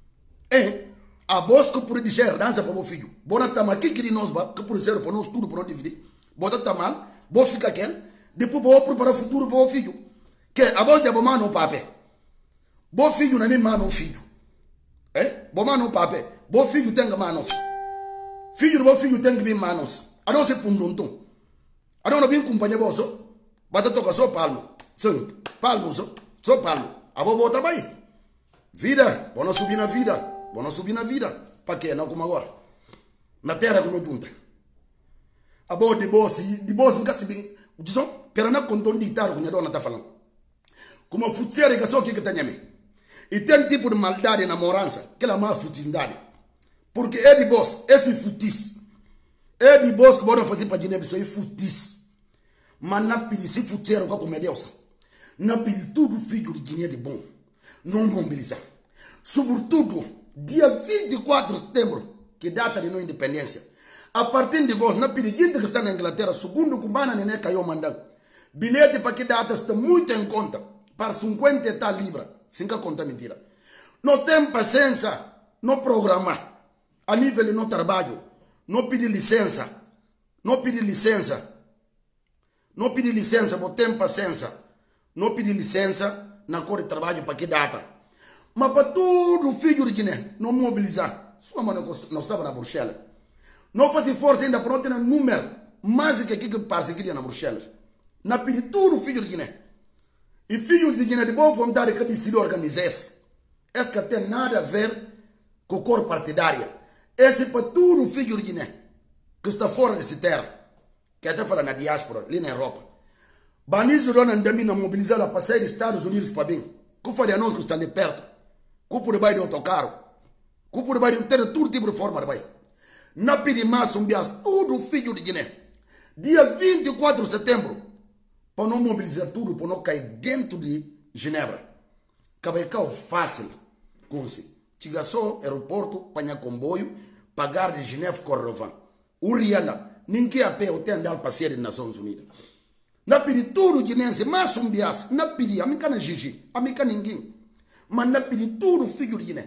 A bosco por dizer dança para os filhos. Bora tamar aqui que nós vai, que por ser para nós tudo para nós dividir. Bota tamar, vou ficar aqui, depois vou preparar o futuro para o filho. Que a voz de bomar no papel. Bom filho não é mano filho. Bomar no papel. Bom filho tem que manos. Filho do bom filho tem que vir manos. A não ser punduntum. A não vir companhia bosso. Bata toca só palmo. Sim, palmo só palmo. A boa trabalho. Vida, vou não subir na vida. Vou não subir na vida. Para quê? Não como agora. Na terra como junta. A boa de boss nunca se bem. Diz, pera na contorno de itar com a dona tá falando. Como futseira que só que tem a e tem tipo de maldade e namorança que ela mais futindade. Porque é de boss, esse futis. É de boss que bora fazer para dinheiro, isso é futis. Mas não pedi se futseira com a Deus. Não pedi tudo filho de dinheiro de bom. Não mobilizar. Sobretudo, dia 24 de setembro, que data de nossa independência. A partir de vós, não pedi gente que está na Inglaterra, segundo cubana, nem caiu mandando. Bilhete para que data está muito em conta. Para 50 e tal libras. Sem que conta mentira. Não tem paciência. Não programar. A nível de não trabalho. Não pedir licença. Não pedir licença. Não pedir licença. Não tem paciência. Não pedir licença. Na cor de trabalho para que data. Mas para tudo filho de Guiné. Não mobilizar. Sua mãe não estava na Bruxelas. Não fazer força ainda para não ter número. Mais que aqui que passa aqui na Bruxelas. Não pedir tudo filho de Guiné. E filhos de Guiné de boa vontade que decidiram organizar-se. Esse que tem nada a ver com a cor partidária. Esse é para tudo filho de Guiné que está fora dessa terra. Que até fala na diáspora, ali na Europa. Banizio não andamina mobilizar a passeio dos Estados Unidos para bem. Que faria nós que está ali perto. Que por baixo de autocarro. Que por baixo de ter todo tipo de forma de baixo. Na Pirimaça, tudo filho de Guiné. Dia 24 de setembro. Para não mobilizar tudo, para não cair dentro de Genebra. Cabecau fácil. Como se chega só aeroporto, apanhar comboio, pagar de Genebra Cordovan. O Riala, ninguém a pé até andar passear nas Nações Unidas. Na pedi tudo guinense, mas na pedi, a mim cana Gigi, a mim cana ninguém. Mas na pedi tudo filho de Guiné.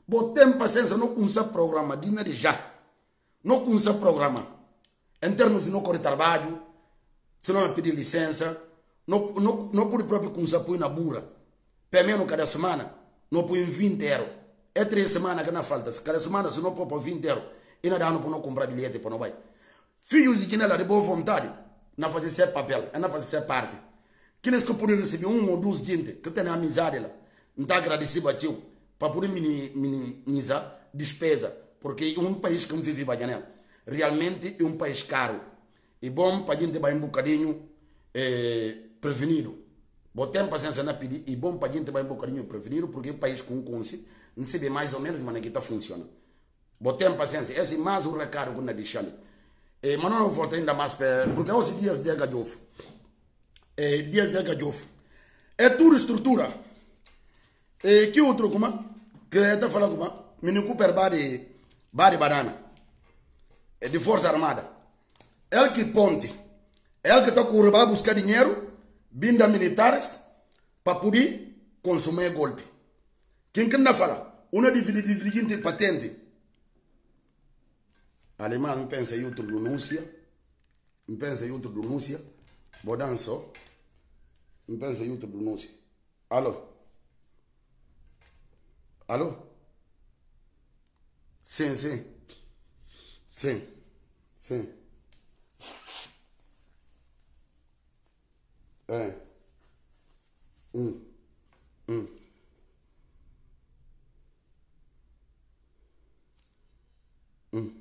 Botem paciência, não kunsa programa, dina de já. Não kunsa programa. Em termos de não correr trabalho, se não pedir licença, não por próprio kunsa põe na burra. Pelo menos cada semana, não põe 20 euros. É 3 semanas que não falta. Cada semana, se não põe 20 euros, e não dá para não comprar bilhete para não vai. Filhos de janela de boa vontade, não fazer seu papel, não fazer sua parte. Queres que podem receber 1 ou 2 gente que tem amizade lá, não está agradecido a tio, para poder minimizar despesa, porque é um país que não vive para janela. Realmente é um país caro. E bom para a gente vai um bocadinho prevenido. Botem paciência na pedir, e bom para a gente vai um bocadinho prevenido, porque é um país com consciência, não se vê mais ou menos de maneira que está funcionando. Botem paciência, esse é mais um recado que não deixa ali. Mas não vou ainda mais, porque hoje dias de gajof. Dias de gajof. É tudo estrutura. Que outro como? Que está falando como? Mini Cooper bari banana. De Força Armada. Ele que ponte. Ele que está correndo para buscar dinheiro, binda militares, para poder consumir golpe. Quem que não fala? Uma dividinte patente. Alemão, não pensa em outra denúncia. Não pensa em outra denúncia. Bodanço. Não pensa em outra denúncia. Alô? Alô? Sim, sim. Sim. Sim. É. Hum. Hum. Hum.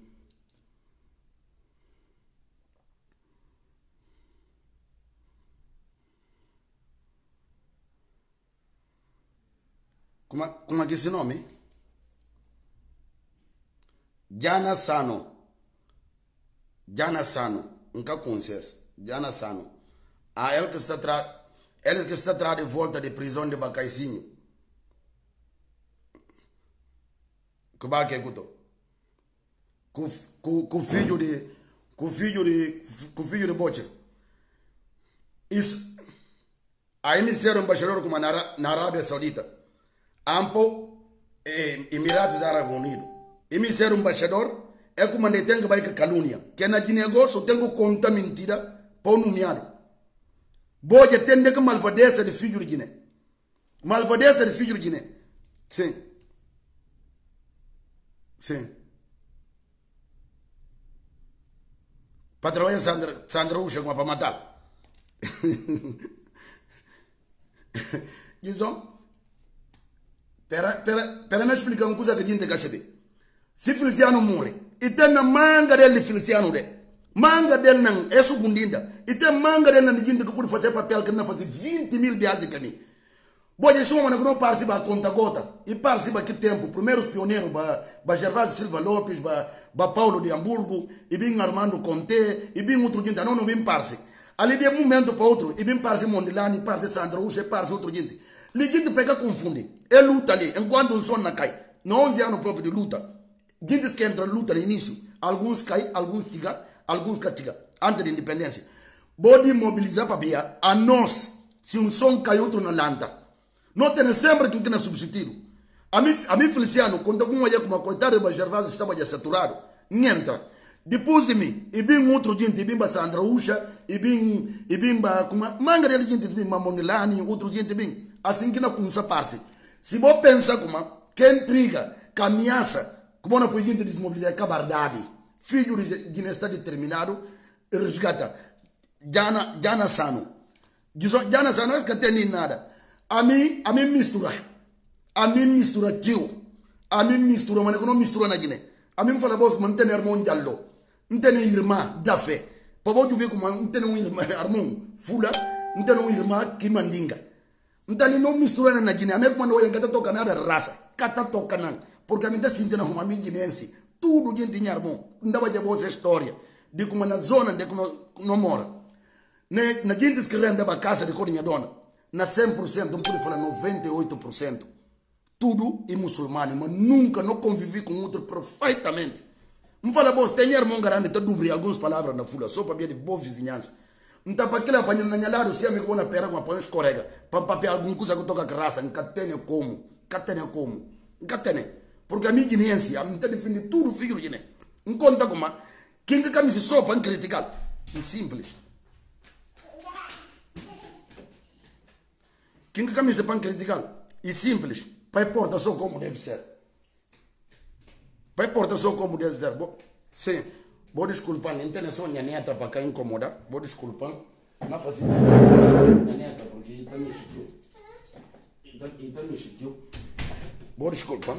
Como é que é esse nome? Jana Sano. Jana Sano. Nunca conheces. Jana Sano. Ele que está atrás de volta de prisão de Bacaicinho. Que vai que escutou? Com filho de Bocha. Isso. Aí me disseram embaixador como na Arábia Saudita. Ampo Emirados Árabes Unidos. E me disseram embaixador é como ele tem que vai com calúnia. Que na de negócio tem que contar mentira para o nomeado. Bocha tem que malvadeza de filho de Guiné. Malvadeza de filho de Guiné. Sim. Sim. Para trabalhar Sandra Ucha para matar. Isso. Para não explicar uma coisa que a gente tem que saber. Se Feliciano morre, e tem na manga dele Feliciano de. Manga dele não é segundinda. E tem manga dele na gente que pode fazer papel que não fazer 20 mil reais de caminho. Boa, isso é uma que não participa a conta gota. E participa que tempo. Primeiros pioneiros, para Gervásio Silva Lopes, para Paulo de Hamburgo, e bem Armando Conte, e bem outro gente. Não bem parce. Ali de um momento para outro, e bem parce Mondilani, parce Sandra Ucha, parce outro gente. Ali gente pega confunde. É luta ali, enquanto um som não cai. Não 11 anos próprio de luta. Gente que entra luta no início. Alguns caem, alguns tiga, alguns catiga. Antes da independência. Pode mobilizar para ver a nós. Se um som cai, outro não lanta. Não tem sempre que não substituir. A mim Feliciano, quando algum olha como a coitada de Gervásio estava já saturado, entra. Depois de mim, e bem outro gente, e bem para Sandra Ucha, e bem para manga de gente, e bem para Monilani, outro gente, bem. Assim que não começa a parce. Se você pensar como, que intriga, que ameaça, como não pode gente desmobilizar, que a verdade. Filho de está determinado, resgata. Jana Sano. Jana Sano é que tem nada. A mim mistura. A mim mistura tio. A mim mistura, mas não mistura na Guiné. A mim fala boss, mas não tem irmão jallo. Não tem irmã da fé. Para você ver como não tem irmão fula, não tem irmã que mandinga. Então não mistura na Guiné. A mim quando eu cata toca nada raça, cata toca não, porque a mim está sentindo uma mim guinense. Tudo gente tinha irmão. Não vai ter boa história de como na zona de como não mora. Na gente que rende a casa de Corinha Dona. Na 100%, não pode falar 98%. Tudo é muçulmano, mas nunca não convivi com outro perfeitamente. Não fala, bom, tem irmão grande, está dubri algumas palavras na fula, só para ver de boa vizinhança. Não está para aquele apanhando na minha lado, se amigo na pera, com a panha escorrega, para papel alguma coisa que toca graça, não catene como, Porque a minha guineense, a minha defende tudo filho de né. Não conta como, quem que camisa só para criticar? É simples. Quem que camisa para criticar? É simples. Para porta só como deve ser. Para porta só como deve ser. Sim. Vou desculpar, não tem só minha neta para cá incomodar. Vou desculpar. Não faço isso. Minha neta, porque ele está me chiquio. Ele está me chiquio. Vou desculpar.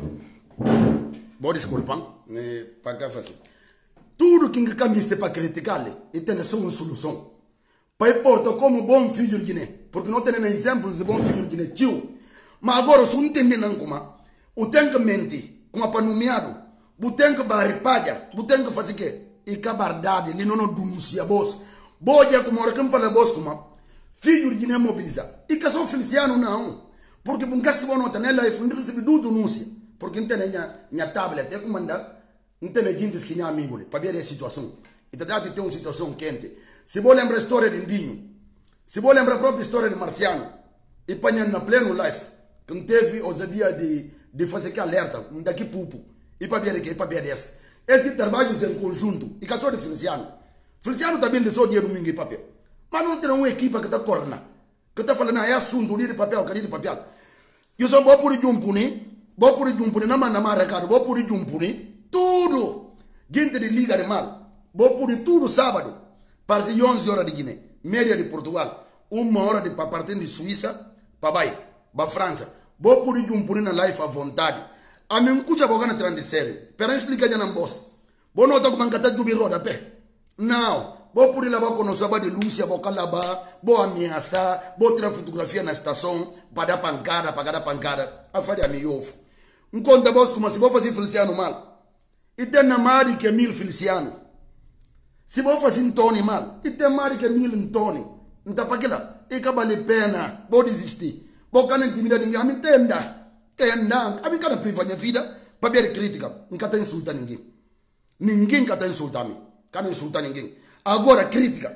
Vou desculpar. Para cá fazer. Tudo que camisa para criticar, ele tem só uma solução. Para porta como bom filho de Guiné. Porque não tem exemplos de bom filho de Guiné. Tio. Mas agora, se não entender não como, o tem que mentir, como para nomeado, o tem que barripadia, o tem que fazer o quê? E que a verdade, ele não denuncia vos. Boa como hora que me fala vos como, filho de Guiné mobiliza. E que sou Feliciano não. Porque um caso bom não tem nela e fundir receber duas denúncias. Porque não tem minha tablet, é como andar, não tem gente que é amigo, para ver a situação. E tem uma situação quente. Se vou lembrar a história de Ndinho, se vou lembrar a própria história de Marciano, e panhando na pleno life, que não teve ousadia de fazer que alerta, daqui pupo, e para ver aqui, e para ver esse. Esse trabalho é em conjunto, e que só de Feliciano. Feliciano também lhe só dinheiro domingo e papel. Mas não tem uma equipa que está correndo, que está falando, é assunto, de papel, cadê de papel. Eu só vou por um puni, não manda mais recado, vou por um puni, tudo. Gente de liga de mal, vou por tudo sábado, para 11 horas de Guiné, média de Portugal, 1 hora de partir de Suíça, para França. Vou por um puni na live à vontade. A mim cuja bogana trande sério. Para explicar já não boss. Vou não estar com mancata do biro da pé. Não. Vou por lá com nós de Lúcia, vou calaba, vou ameaçar, vou tirar fotografia na estação, para dar pancada, para dar pancada. A faria me ovo. Conta boss como se vou fazer Feliciano mal. E tem na Mari que é 1000 Feliciano. Se vou fazer um Tony mal, e tem Mari que é 1000 Tony. Não está para aquilo. E acaba de pena, vou desistir. Vou cantar intimidar ninguém, a mim tenda. A mim cada priva minha vida, para ver crítica, não quer insultar ninguém. Ninguém quer insultar mim. Quer insultar ninguém. Agora, crítica.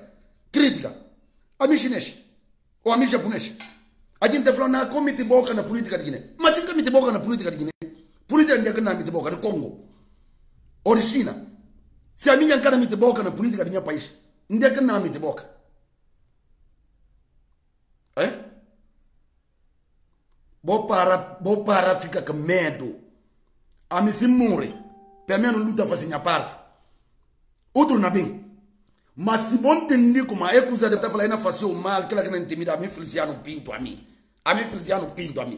A mim chinês, ou a mim japonês. A gente está falando, como me boca na política de Guiné. Mas se me boca na política de Guiné, política de Guiné me boca no Congo. Ou de China. Se a minha cara me boca na política de meu país, onde é que não me boca? Vou para ficar com medo. A mim se morre. Pelo menos luta fazer minha parte. Outro não bem. Mas se bom entender como é que os adeptos falam, não fazer o mal, que ela não intimida, a mim Feliciano Pinto a mim. A mim Feliciano Pinto a mim.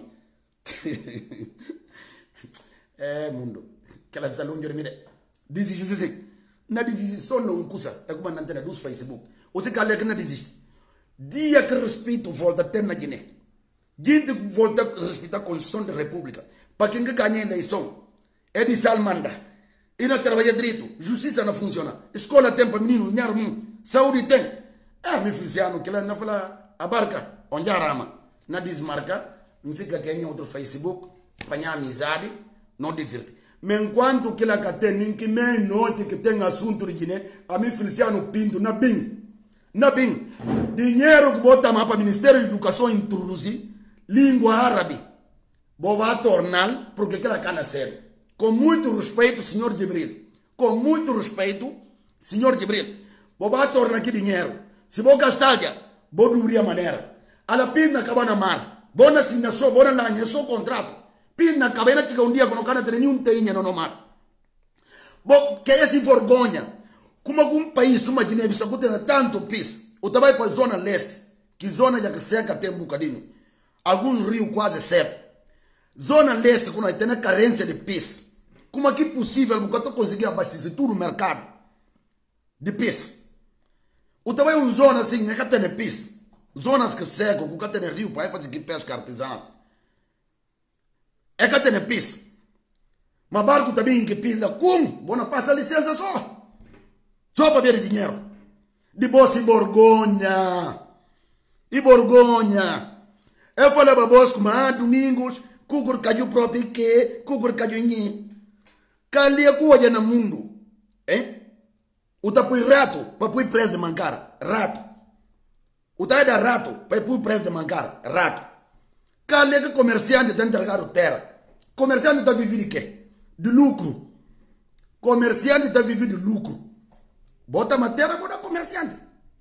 Mundo. Que ela está longe de mim. Desiste. Não desiste só não custa. É como na antena dos Facebook. Você quer ler que não desiste. Dia que respeito volta a ter na Guiné. Gente volta a respeitar a Constituição da República. Para quem ganha a eleição, é de Salmanda. E não trabalha direito. Justiça não funciona. Escola tem para menino, saúde tem. Me Feliciano, que ela não fala a barca, onde a rama. Na desmarca, não fica aqui em outro Facebook, apanhar amizade, não diverte. Mas enquanto que ela tem, ninguém meia noite que tem assunto de Guiné, a mim Feliciano Pinto, na bem. Dinheiro que bota para o Ministério da Educação introduzir, língua árabe. Vou tornar, porque ela cana sério. Com muito respeito, senhor Gibril. Com muito respeito, senhor Gibril. Vou tornar aqui dinheiro. Se vou gastar, vou dobrar a maneira. Ela pina acaba na mar. Vou na assinação, vou na só contrato. Pina acaba na chega dia quando não tem nenhum tenha no mar. Bom, que é essa vergonha. Como algum país, uma Guiné-Bissau, que tem tanto pis. O trabalho para a zona leste, que zona já que seca tem um bocadinho. Alguns rios quase secam. Zona leste, quando tem a carência de peixe, como é que é possível porque eu conseguir abastecer tudo o mercado de peixe? O trabalho em zona assim, não é que tem peixe. Zonas que secam, que tem rio para fazer que pesca artesanal. É que tem peixe. Mas barco também que pisa, como? Vou passar licença só. Só para ver dinheiro. De bolsa e vergonha. Eu falei para vós como, domingos, cucur caiu próprio que, cucur caiu em Calia coisa no mundo. O tapui rato, para pôr preso de mancar. Rato. O tá da rato, para pôr preso de mancar. Rato. Calia que comerciante tem entregado terra. Comerciante está vivendo de quê? de lucro. Comerciante está vivendo de lucro. Bota matéria, bota comerciante.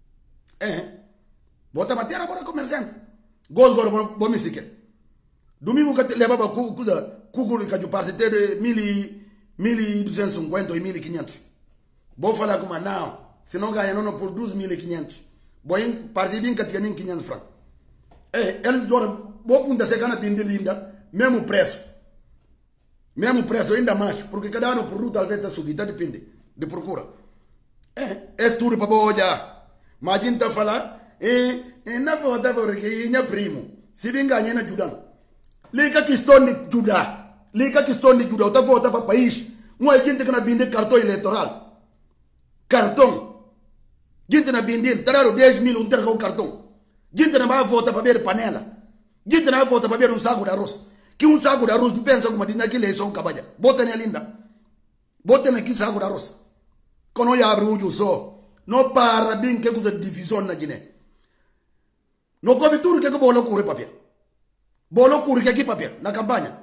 Bota matéria, bota comerciante. Agora, vou me seguir. Domingo que levava cucuri que eu passei de 1.250 e 1.500. Vou falar com não. Se não ganha, não produz 1.500. Vou partir bem que tinha 500 francos. Eles agora, vou punta se cana pinde linda, mesmo preço. Mesmo preço, ainda mais, porque cada ano por ruta talvez está subindo, depende de procura. É tudo para boa já. Mas a gente está falando, não vou dar porque é primo. Se bem ganha, não ajuda. Liga questão de ajudar. Liga questão de ajudar. Eu estou voltando para o país. Uma gente que não vende cartão eleitoral. Cartão. Gente não vende, tiraram 10 mil, um terra o cartão. Gente não vai votar para ver panela. Gente não vai votar para ver um saco de arroz. Que um saco de arroz, tu pensa como diz naquele eleição cabalha. Bota na linda. Bota naquele saco de arroz. Quando eu abro o olho só, não para bem que coisa de divisão na Guiné. Não come tudo que bolo corre papel. Bolo corre que aqui papel, na campanha.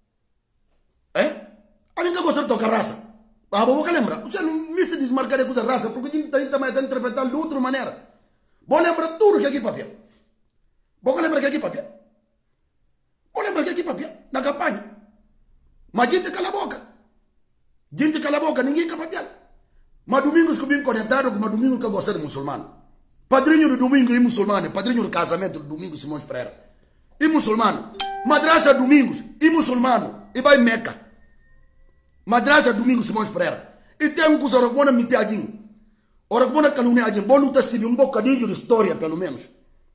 A gente gosta de tocar raça. Ah, vou lembrar. Você não me se desmarcar de coisa raça, porque a gente está interpretando de outra maneira. Vou lembrar tudo que aqui papel. Vou lembrar que aqui papel. Vou lembrar que aqui papel, na campanha. Mas gente cala a boca. Gente cala a boca, ninguém cala papel. Mas domingos que vim conectado com domingo que eu gosto de muçulmano. Padrinho do domingo e muçulmano. Padrinho do casamento do domingo Simões Pereira. E muçulmano. Madraça domingos e muçulmano. E vai Meca. Madraça domingo Simões Pereira. E tem um coisa que me tem aqui. Ora que caluniar aqui. Bom luta se um bocadinho de história pelo menos.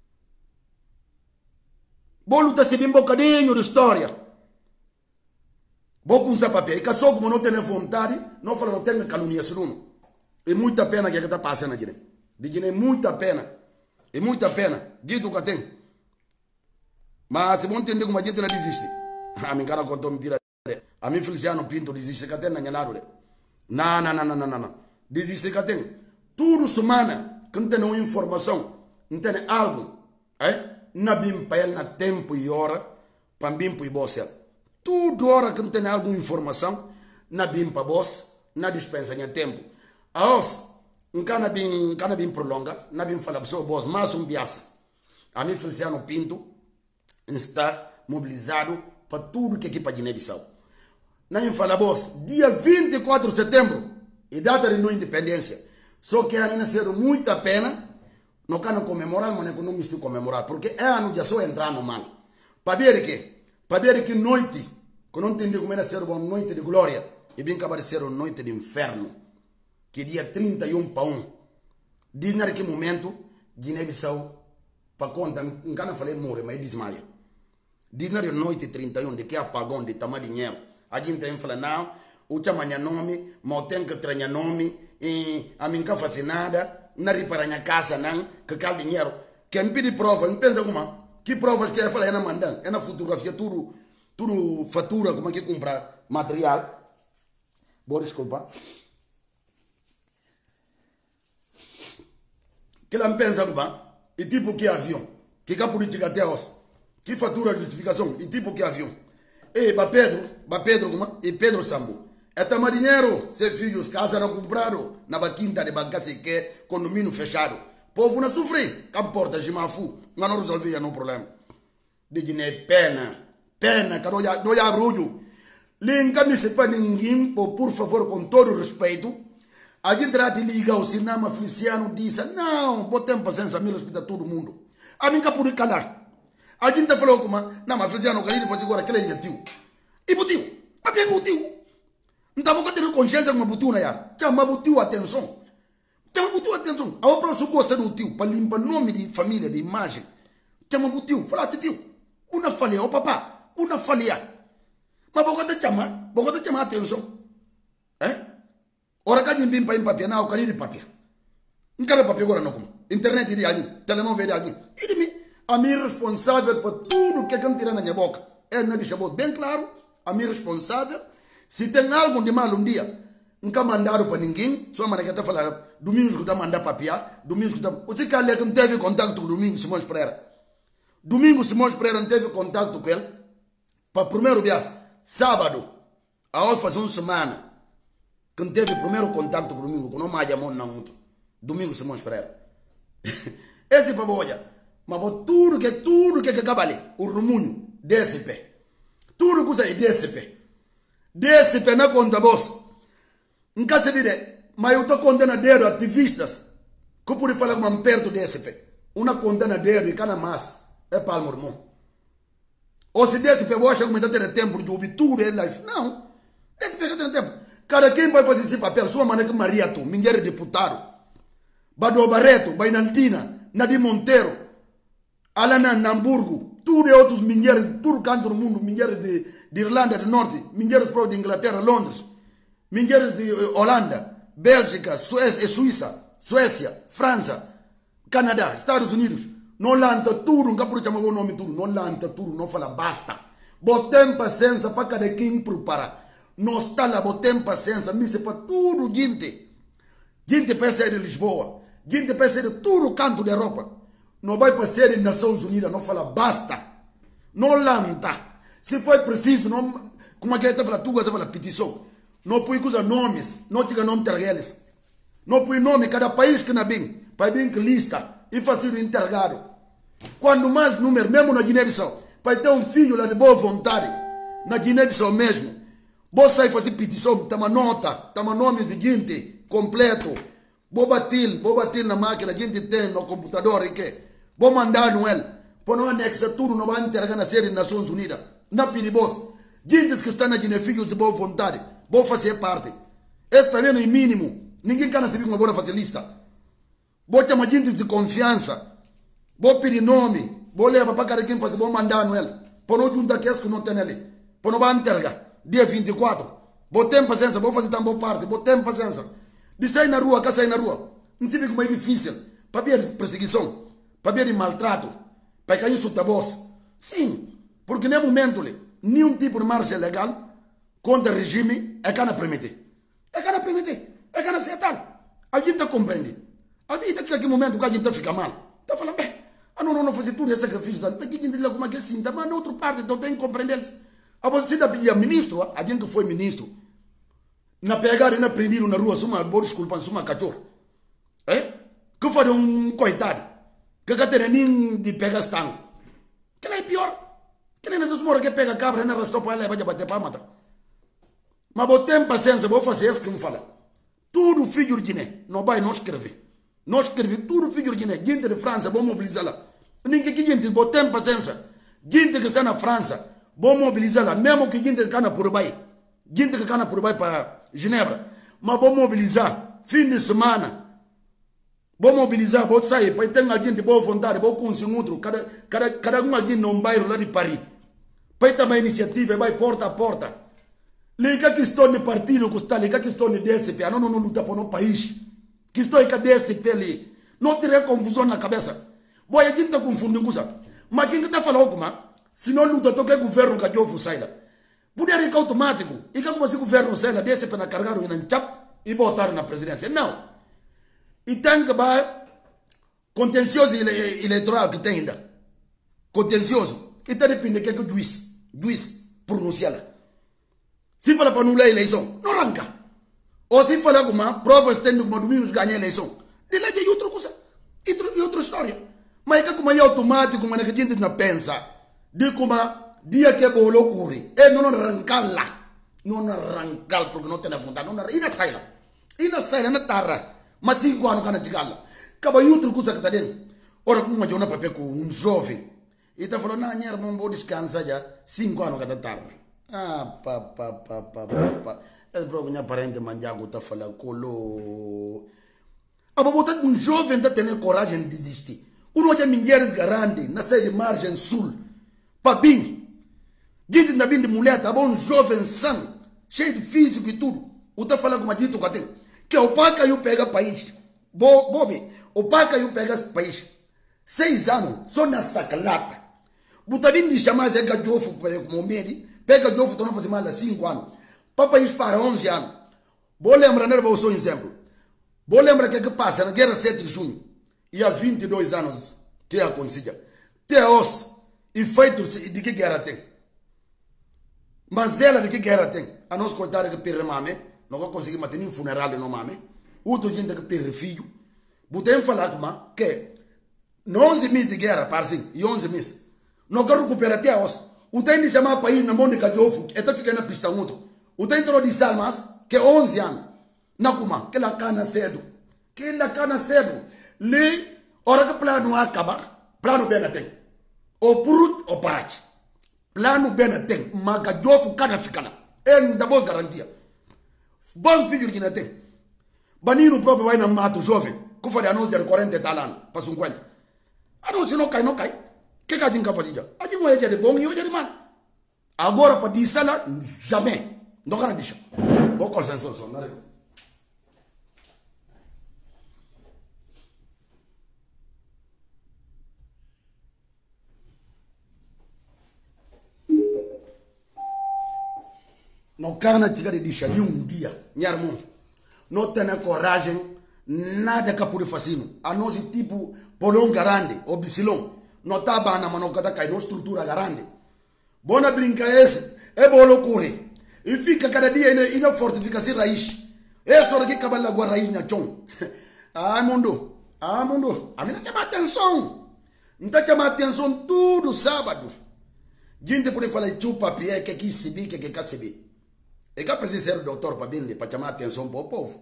Bom luta se um bocadinho de história. Vou com esse papel. E que só como não tem vontade, não fala não tem caluniar isso. É muita pena que está passando aqui. De Guiné, muita pena. É muita pena. Dito que tem. Mas se vão entender como a gente não desiste. A mim cara contou mentira. A mim Feliciano Pinto desiste que tem na Nhanaro. Não. Desiste que tem. Tudo semana que não tem uma informação, não tem algo. Não bim para ele na tempo e hora, para bim para o boss. Tudo hora que não tem alguma informação, não bim para boss, não dispensa em tempo. A os, não cana bim prolonga, não bim falar para o boss, mas bias. A mim Feliciano Pinto está mobilizado para tudo que é aqui para Guiné-Bissau. Não fala boss, dia 24 de setembro, e data de nossa independência. Só que ainda ser muita pena, não quero comemorar, mas não me estou comemorar, porque é ano já só entrar no mal. Para ver que noite, que não entendi como era ser uma noite de glória, e bem acabar de ser uma noite de inferno, que dia 31 para 1. Diz naquele momento, Guiné-Bissau, para conta, não falei morre, mas desmaia. Diz na noite 31, de que apagão, de tomar dinheiro. A gente tem que falar, não, o chama minha nome, mas tem que treinar nome, e a mim não faz nada, não repara minha casa, não, que quer dinheiro. Quem me pede prova, não pensa como, que provas que eu falei, é na mandando, é na fotografia, tudo fatura, como é que compra material. Boa desculpa. Que ela pensa como, e tipo que avião, que a política até hoje, que fatura de justificação, e tipo que avião. E para Pedro, como? E Pedro Sambo. É tomar dinheiro, seus filhos, casa não compraram, na quinta de banca se quer, condomínio fechado. Povo não sofre, que porta de mafu, mas não resolvia nenhum problema. De Guiné, pena, que não há brulho. Linka me se para ninguém, por favor, com todo respeito. A gente trata de ligar o cinema Feliciano disse, não, botem paciência, me respeita todo mundo. A mim que por calar. A gente falou como, não, mas Feliciano, que ele faz agora, aquele é tio. E botiu, a quem botiu? Não estava com ter consciência com uma botiu na yara. Que uma botiu atenção. Que uma botiu atenção. A outra pessoa gosta do tio, para limpar nome de família, de imagem. Que uma botiu, fala tio, uma falha, o papá, uma falha. Mas você te chama atenção. Ora que a gente vem para papel, não, o carinho de papel. Não quero papel agora não como. Internet de alguém, telemóvel de alguém. E de mim, a minha responsável por tudo que eu tiro na minha boca. É na deixa bem claro, a minha responsável. Se tem algo de mal um dia, nunca mandaram para ninguém, só a maneira que está falando, domingos que está mandando papiar, domingos que está... Você que ali não teve contato com o Domingos Simões Pereira. Domingos Simões Pereira não teve contato com ele, para primeiro dia, sábado, A hora fazer uma semana que teve o primeiro contato com o domingo, que não mais amou não muito. Domingo Simões Pereira. Esse para olha, mas tudo que acaba ali, o rumunho, DSP. Tudo que usa é DSP. DSP na conta boss. Nunca se vire, mas eu estou condenando ativistas que por falar com perto DSP. Uma condenadeira e cana mais é para o mormão. Ou se DSP acha que está tendo tempo de ouvir tudo em live. Não. DSP está tendo tempo. Cada quem vai fazer esse papel, sua maneira que Maria tu, Mingueira deputado, Bado Barreto, Bainantina, Nadim Monteiro, Alana Namburgo, tudo outros mingueiros, tudo canto do mundo, mingueiros de Irlanda do Norte, mingueiros de Inglaterra, Londres, mingueiros de Holanda, Bélgica, Suécia, França, Canadá, Estados Unidos, não lanta tudo, nunca por chamar o nome tudo, não lanta tudo, não fala basta. Botem paciência para cada quem preparar. Não está lá, botem paciência, me para tudo, gente. Gente pensa de Lisboa, gente pensa de todo canto da Europa. Não vai para ser de Nações Unidas, não fala basta. Não lanta. Se foi preciso, não, como é que está falando, tu vai falar petição. Não põe coisa nomes, não diga nome eles. Não põe nome, cada país que não vem, para bem que lista e fazer o interrogado. Quando mais número, mesmo na Guiné-Bissau, para ter um filho lá de boa vontade, na Guiné-Bissau mesmo, vou sair fazer petição, toma nota, toma nome de gente completo, vou bater na máquina, a gente tem no computador e que, vou mandar no ele, para não anexar tudo, não vai entregar na série Nações Unidas, na pedibos, gente que estão na Guiné, filhos de boa vontade, vou fazer parte. Esse para mim é mínimo, ninguém quer saber como vou fazer lista. Vou chamar gente de confiança, vou pedir nome, vou levar para cada quem fazer, vou mandar no ele, para não juntar que não tem ali, para não vai entregar. Dia 24, vou ter paciência, vou fazer também parte, vou ter paciência. De sair na rua, cá sair na rua, não se vê como é difícil, para ver perseguição, para ver maltrato, para cair insulta voz. Sim, porque no momento, nenhum tipo de marcha legal contra o regime é que não permite. É que não permite, é que não aceitar. A gente compreende. A gente que naquele momento que a gente fica mal, está falando, bem, não fazer tudo esse sacrifício, tem que entender como é que é assim, mas na outra parte, então tem que compreender eles. A você da pedir ministro, a gente foi ministro. Na pegada e na prendido na rua, suma, vou desculpar, suma cachorro. Que foi coitado. Que tem nem de pegar estango. Que é pior. Que nem essas moras que pega cabra, não restou para ela e vai bater para matar. Mas vou ter paciência, vou fazer isso que me fala. Tudo filho de Guiné, não vai não escrever. Não escrever, tudo filho de Guiné. Gente de França, vou mobilizar lá. Ninguém que gente, vou ter paciência. Gente que está na França, vou mobilizar lá, mesmo que gente que cana por baixo, gente que cana por baixo para Genebra, mas vou mobilizar, fim de semana, vou mobilizar, vou sair, para ter alguém de boa vontade, vou conseguir outro, cada um alguém num bairro lá de Paris, para ter uma iniciativa, vai porta a porta, liga que estou no partido, que está, liga que estou no DSP, não luta por um país, que estou com a DSP ali, não terá confusão na cabeça, vou a gente está confundindo coisa, mas quem está falando como se não luta, toque o governo que eu sai lá. Poder ir automático. E que como se o governo sai lá, desce para carregar o Inanchap e botar na presidência. Não. E tem que dar contencioso eleitoral que tem ainda. Contencioso. E tem depende que é o juiz pronunciar lá. Se fala para anular a eleição, não arranca. Ou se fala como provas tendo como Domingos ganhar a eleição. De lá é outra coisa. E outra história. Mas é como é automático, mas a gente não pensa. De como dia que vou ocorrer, não arrancar lá, não arrancar porque não tem vontade, não arrancar, e na sai lá, na tarra, mas 5 anos que não chegar lá, acaba outra coisa que está dentro. Ora, como eu não papel com um jovem, e está falando, não vou descansar já, 5 anos que está tarde. É para minha parente manjago está falando, colo. A botar um jovem está tendo coragem de desistir. Um dia mulheres garante, na saída de margem sul, Papim, gente na vinda de mulher, tá bom, jovem sã, cheio de físico e tudo. O tá falando com a dito que tem, que o pai caiu pega país. Bobe, o pai caiu pega país. 6 anos, só na sacalata. O tá vindo de chamar Zé Gadjofo, como medo, pega Gadjofo, tá não fazendo mais de 5 anos. Para país para 11 anos. Vou lembrar, não vou só um exemplo. Vou lembrar que passa na guerra 7 de junho, e há 22 anos que aconteceu. Até os efeitos de que guerra tem. Mas ela de que guerra tem? A nós coitada que perde mame, não vai conseguir manter um funeral no mame. Outro gente que perde filho. Botem falar com que 11 meses de guerra, parceiro, e 11 meses. Não quero recuperar até hoje. O tem de chamar para ir na mão de Cadiofu, e está ficando na pista muito. O tem de Salmas, que é 11 anos. Não como, que la cana cedo. Que la cana cedo. Lê, hora que o plano acaba, plano bem tem. Ou purut ou parate. Plano bem tem, mas Cadiofu cana ficana. É da boa garantia. Bom filho que não tem. Banino próprio vai na mato jovem, que foi de anúncio de 40 e tal anos, para 50. Anúncio não cai, não cai. Que a gente faz? A gente vai de bom e hoje de mal. Agora para dizer lá, jamais. Não quero dizer. Vou com senso, não quero na tiga de dizer de dia, minha irmã. Não tem coragem, nada que pode fazer. A nós tipo polão grande, ou bicilão. Não está bana, mas não está caindo estrutura grande. Bona brinca esse, é bom loucura. E fica cada dia e não fortifica se raiz. É só que acaba lá com a raiz na chão. Ah, mundo. A mim não chama atenção. Não está chamando atenção tudo sábado. Gente pode falar chupa pie que aqui se que quer se é que precisa ser o doutor para chamar atenção para o povo.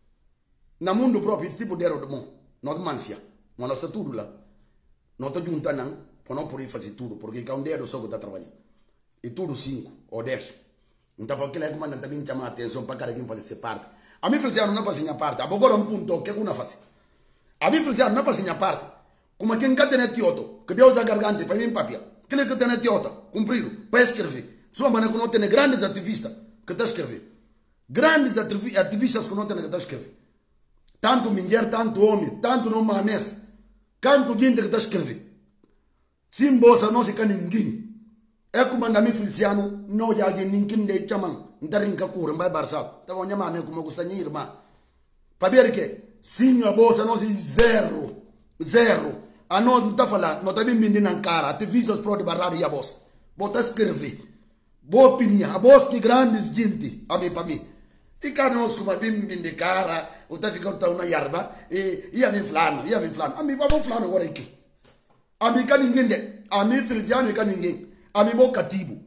No mundo próprio, esse tipo de erro de bom. Não é mancia. Mas nós está tudo lá. Não está juntando, não. Para não poder fazer tudo. Porque cada dedo só que está trabalhando. E tudo 5 ou 10. Então, para aquele que também chamar atenção para cada quem fazer essa parte. A mim, Feliciano, não faz a parte. Agora, um ponto que eu não faço. A mim, Feliciano, não faz a parte. Como quem quer ter tioto, que Deus dá garganta para mim, papia. Aquele que tem tioto, cumprido, para escrever. Sua maneira que não tem grandes ativistas que está a escrever. Grandes ativistas que não tem que está a escrever. Tanto mulher, tanto homem, tanto não manes. Tanto gente que está a escrever. Sim, bolsa não se quer ninguém. É como anda me Feliciano, não há alguém ninguém de chamam. Não está rinca cura, não vai barçal. Está bom, minha como gosta de irmã. Para ver que, sim, a bolsa não se zero. Zero. A nós não está falando, não está bem vendendo na cara. Ativistas para barrar e a bolsa. Bota a escrever. Boa opinião, a voz que grandes gente, a mim para mim. E cá nós como a bim de cara, o tá ficando tão na yarba, e a mim flano, a mim vamos flano agora aqui. A mim cá ninguém, a mim Feliciano cá ninguém, a mim boca tibo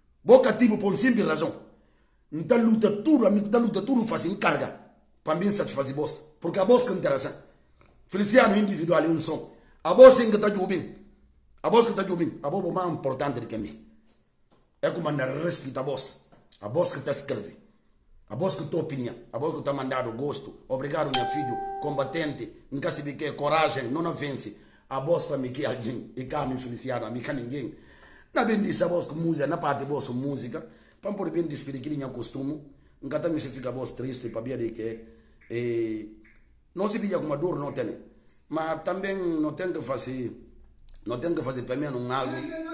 por simples razão. Não tá luta tudo, a mim tá luta tudo faz encarga, para mim satisfazer voz, porque a voz que interessa. Feliciano individual é um som, a voz que está jubim, a voz mais importante do que a mim. É como andar respeita a voz que está escreve, a voz que tua opinião, a voz que está mandado gosto, obrigado meu filho, combatente, nunca se bique, coragem, não vence, a voz para mim que alguém, e cá me Feliciano, a mim que ninguém, na bem disso a voz com música, na parte de voz música, para poder bem despedir que nem costume, nunca também se fica a voz triste, para ver que, não se via com uma dor, não tem, mas também não tem que fazer para mim um algo.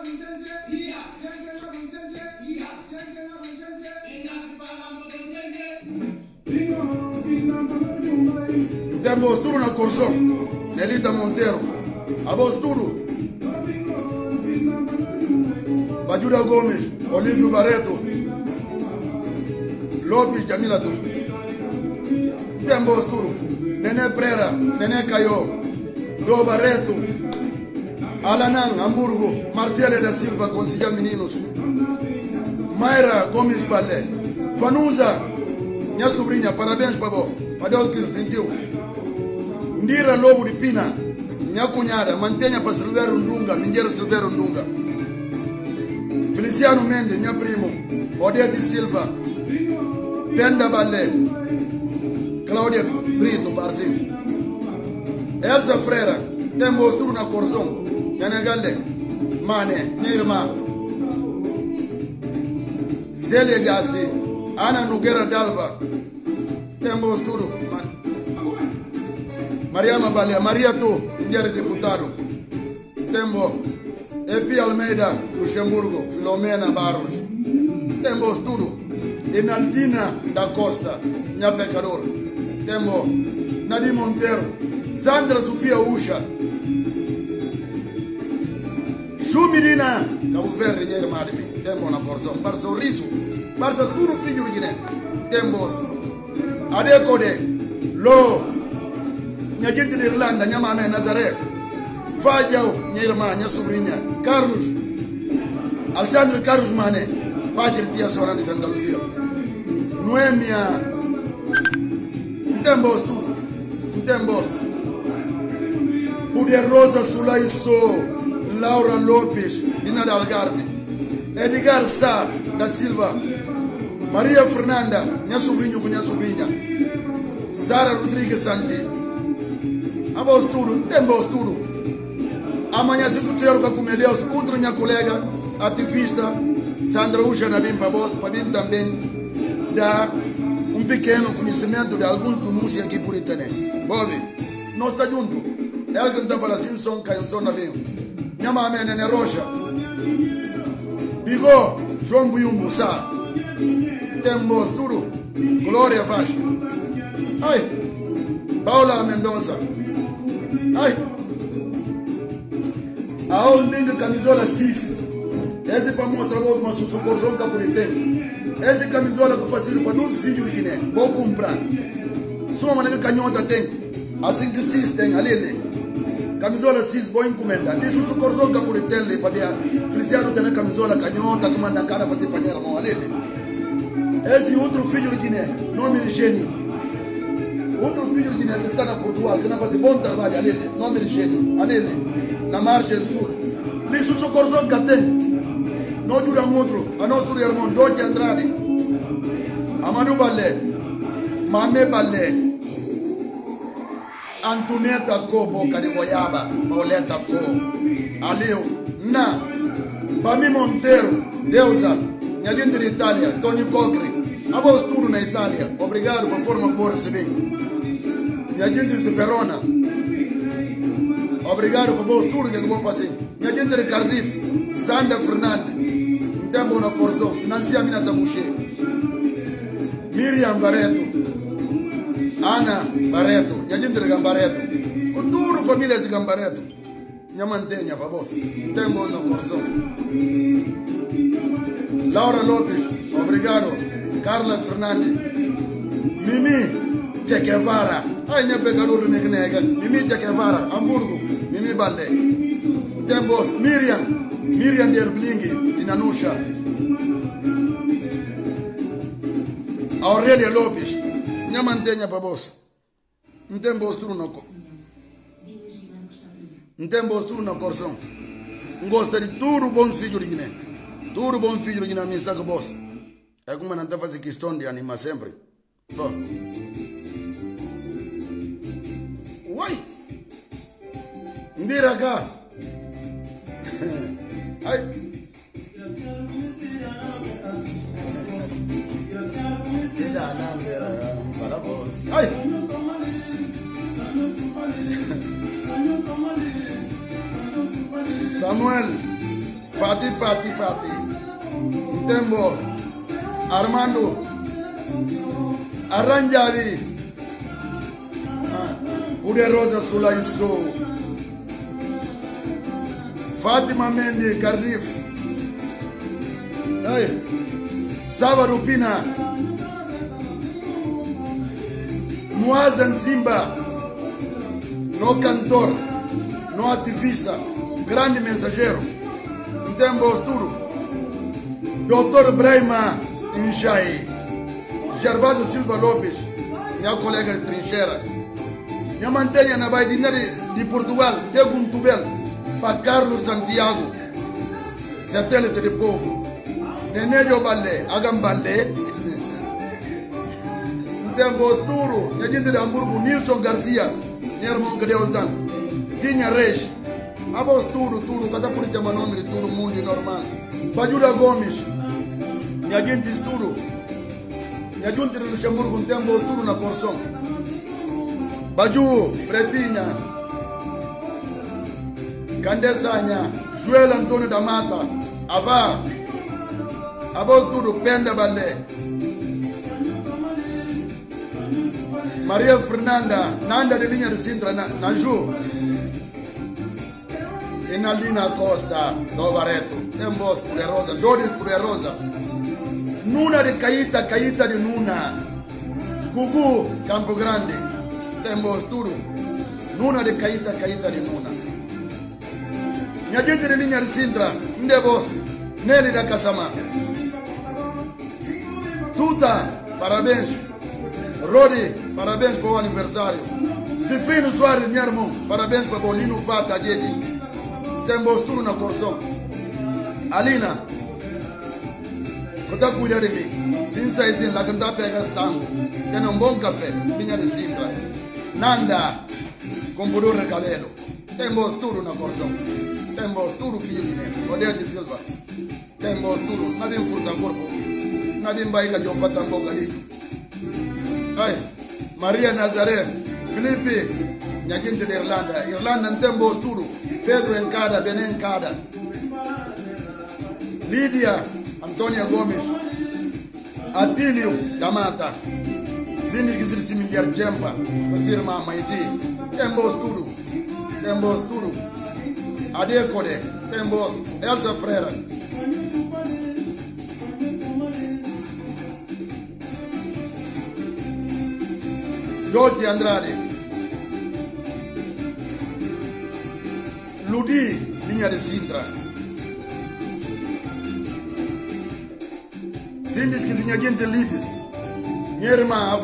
Temos tudo na Corsão, Nelita Monteiro, a voz tudo. Bajuda Gomes, Olívio Barreto, Lopes Jamila tu. Temos tudo. Nené Prera, Nené Caio, Do Barreto, Alanan, Hamburgo, Marcelo da Silva, Conselho Meninos, Mayra Gomes Balé, Fanusa, minha sobrinha, parabéns para você, para Deus que sentiu. Ndira Lobo de Pina, minha cunhada, mantenha para Silveiro Ndunga, Minheiro Silveiro Ndunga. Feliciano Mendes, minha primo, Odete Silva, Penda Balé, Cláudia Brito, parceiro. Elsa Freira, temos tudo na Corsão, Yanegale, Mane, minha irmã. Célia Gassi, Ana Nogueira Dalva, temos tudo. Maria Mabalé, Maria Tu, mulher deputado. Temos Epi Almeida, Luxemburgo, Filomena Barros. Temos tudo. Enaldina da Costa, minha pecador. Temos Nadim Monteiro, Sandra Sofia Ucha, Chumirina, Cabo Verde, minha irmã de mim. tembo na corsão, bar sorriso, bar tudo filho de né, tembos, adecode, lo, minha gente de Irlanda, minha mamãe Nazaré, Fajau, minha irmã, minha sobrinha, Carlos, Alexandre Carlos Mané, padre tia Sora de Santa Luzia, Noêmia, tembos tudo, tembos, Poderosa Sulaiso, Laura Lopes, Dina da Algarve, Edgar Sá da Silva, Maria Fernanda, minha sobrinha, Sara Rodrigues Santi, abos tudo, temos tudo. Amanhã se tu tiver com Deus, outra minha colega, ativista, Sandra Ucha Nabim para vós, para mim também, dá pequeno conhecimento de algum tunúcio aqui por internet. Bove, nós está junto. Ela que está falando assim, som, canção Nabim. Minha mamãe, Nene Rocha, Bigô, João Buyumbo, Sá, temos tudo. Glória Faz. Ai, Paula Mendonça. Ai, a Olminga Camisola 6. Esse para mostrar uma socorro que por tem. Esse camisola que eu faço para 12 filhos de Guiné. Vou comprar. Sua maneira canhota tem. Assim que 6 tem ali. Camisola 6 vou encomendar. Deixa o socorro que por tem para dia. Feliciano tem a camisola canhota que manda a cara fazer panheira não ali. Esse outro filho de Guiné, nome de Gênio. Outro filho de Guiné que está na Portugal, que não faz bom trabalho ali, nome de Gênio, ali, na margem sul. Deixa o socorro que tem. Não dura outro, a nosso irmão Dote Andrade, Amadu Balé, Mame Balé, Antoneta Ko, Boca de Goiaba, Pauleta Ko, Aleu, Na, Bami Monteiro, Deusa, minha gente de Itália, Tony Cocri, a voz tudo na Itália, obrigado por forma por receber. Minha gente de Verona, obrigado por voz tudo que eu vou fazer. Minha gente de Cardiff, Sandra Fernandes, tempo na porção, Nancy Aminata Boucher, Miriam Barreto, Ana Barreto, minha gente de Gambareto, com tudo família de Gambareto, minha mantenha para você, tempo na porção. Laura Lopes, obrigado, Carla Fernandes, Mimi Che Guevara, ai minha pecadora nega, Mimi Che Guevara, Hamburgo, Mimi Balé, tempos, Miriam de Erblingi, de Nanusha, Aurélia Lopes, minha mantenha para você. Não tem postura na cor. Não tem postura na corção. Gosta de tudo bom filho de Guiné. Tudo bom filho de Guiné, me está com você. É como não está fazendo questão de animar sempre. Bom. Uai! Ndira cá. Ai! Para vos. Ai! Samuel, Fati. Tembo, Armando, Arranjari, Poderosa Sulaiso, Fatima Mendy, Cardiff, Sábado Pina, Moazan Simba, no cantor, no ativista, grande mensageiro, tempo tudo. Dr. Brahma Injai, Gervásio Silva Lopes, minha colega de trincheira. Minha mantenha na Baidina de Portugal, Diego Tubel, para Carlos Santiago, satélite de povo. Nenélio Balé, Agambalé. Tempo Turo, minha gente de Hamburgo, Nilson Garcia, meu irmão que Deus dá. Sinha Reis, a voz tudo, cada por chamar nome de todo mundo normal. Bajura Gomes, minha gente de tudo. Minha gente de Luxemburgo, tem voz tudo na porção. Baju, Pretinha, Candesanha, Joel Antônio da Mata, Ava, a voz tudo, Penda Balé. Maria Fernanda, Nanda de Linha de Sintra, Naju, Enalina Costa, do Barreto, Tembos Poderosa, Doris Poderosa, Nuna de Caíta, Caíta de Nuna, Gugu, Campo Grande, Tembos tudo, Nuna de Caíta, Caíta de Nuna. Minha gente de linha de Sintra, Ndebos, Nelly da Caçamá. Tuta, parabéns. Rodi, parabéns para o aniversário. Cifrino Soares, meu irmão, parabéns para o Bolino Fata, Dedi. Tembos tudo na Corsão. Alina, quando cuidar de mim, sinta assim, lá que tá pegando tango, tem um bom café, linha de Sintra. Nanda, com puro recabelo. Tembos tudo na Corsão. Tembos tudo, filho de mim. Odeia de Silva. Tembos tudo, não tem fruta corpo. Não tem baile de oferta um pouco ali. Ai, Maria Nazaré, Felipe, minha gente de Irlanda. Irlanda não tem bons tudo. Pedro Encada, Bené Encada. Lídia, Antônia Gomes. Atílio da Mata. Zindi que se me quer jempa. Você irmã, mas sim. Tem bons tudo. Tem bons tudo. Adecode, tem bons. Elsa Freira. Jorge Andrade. Ludi, linha de Sintra. Sindes que minha gente lides. Minha irmã,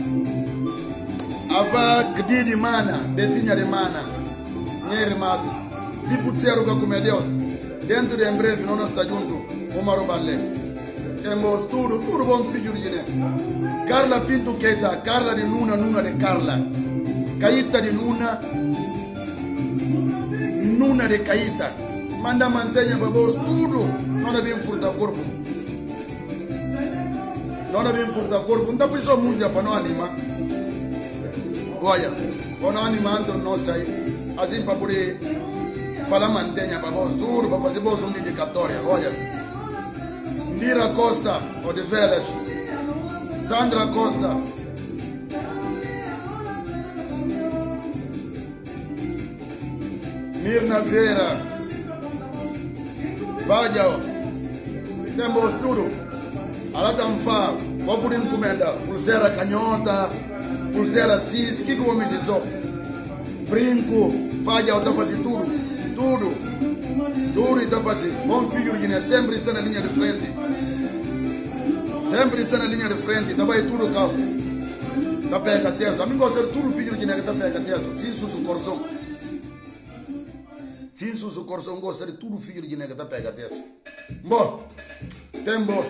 Ava, Gdidi Mana, Betinha de Mana. Minha irmã, se futsero com Deus, dentro de em breve não está junto, Omar Balé. Temos tudo bom filho de Guiné. Carla Pinto Keita, Carla de Nuna, Nuna de Carla. Caíta de Nuna, Nuna de Caíta. Manda mantenha para vos tudo. Não devem furtar corpo. Não devem furtar corpo. Não precisa música para não animar. Olha, para não animar, então não sai. Assim para poder falar mantenha para vos tudo, para fazer vos dedicatória. Olha. Mira Costa, Odivelas. Sandra Costa. Mirna Vieira. Vajao. Temos tudo. Alatamfa. Vou por encomenda. Pulseira canhota. Pulseira cis. Que como me só? Brinco. Vajao está fazendo tudo. Tudo está fazendo. Bom filho de Guiné. Sempre está na linha de frente. Sempre está na linha de frente, tá vai tudo carro. Tá pega teso. A mim gosta de tudo filho de Guiné que tá pega teso. Sim, susu coração. Sim, susu coração gosta de tudo filho de Guiné que tá pega teso. Bom, tem boss.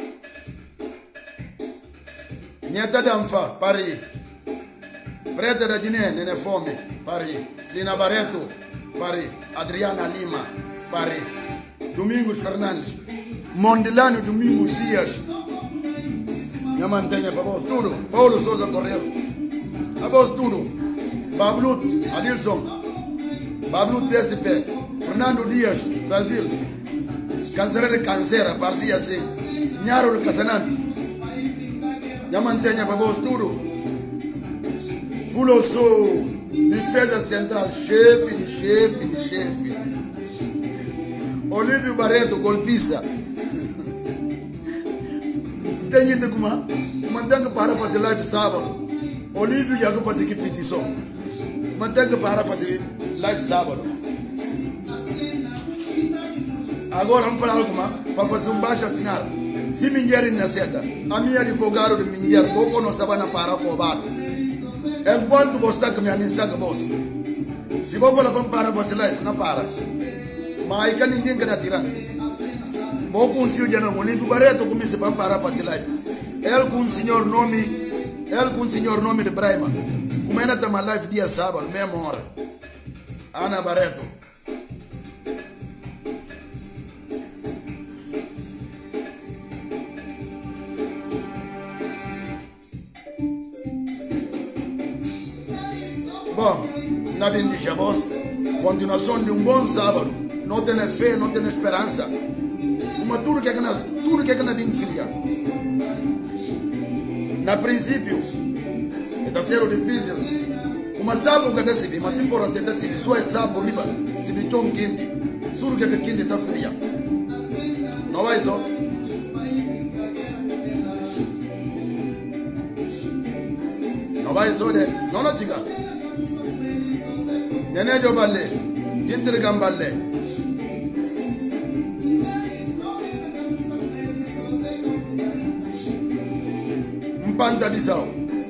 Nieta Danfa, Paris. Preta da Guiné, Nene Fome, Paris. Lina Barreto, Paris. Adriana Lima, Paris. Domingos Fernandes. Mondilano Domingos Dias. Minha mantenha para vós tudo. Paulo Souza Correio. A vós tudo. Bablut, Adilson. Bablut DSP. Fernando Dias, Brasil. Cancereira de Cancera, Parzia assim. Nharo de Casanante. Minha mantenha para vós tudo. Fulo Sou. Defesa Central, chefe de chefe. Olívio Barreto, golpista. Tem gente que mantém para fazer live sábado. Olívio já vai fazer que petição. Mantém para fazer live sábado. Agora vamos falar algo mais para fazer um baixo assinar. Se Minguer na seta, a minha advogada de Minguer, pouco não sabe na para cobrar. Enquanto você está com minha mensagem, você. Se você falar para fazer live, não para. Mas aí ninguém quer tirar. Vou com o senhor não, Olívio Barreto começa a parar fazer live. Ele com o senhor nome de Braima. Como ainda tem uma live dia sábado, mesma hora. Ana Barreto. Bom, na vinda de Chabos, continuação de um bom sábado. Não tem fé, não tem esperança. Mas tudo que é que nós vimos filha. Na princípio, está sendo difícil. Uma sapo que decibe, mas se for onde decibe, só é sapo riba, se bichou um quinde, tudo que quinde está fria. Não vai só. Não vai só, né? Não diga. Nene jo balle, quinde gamballe. Mpanta bisao.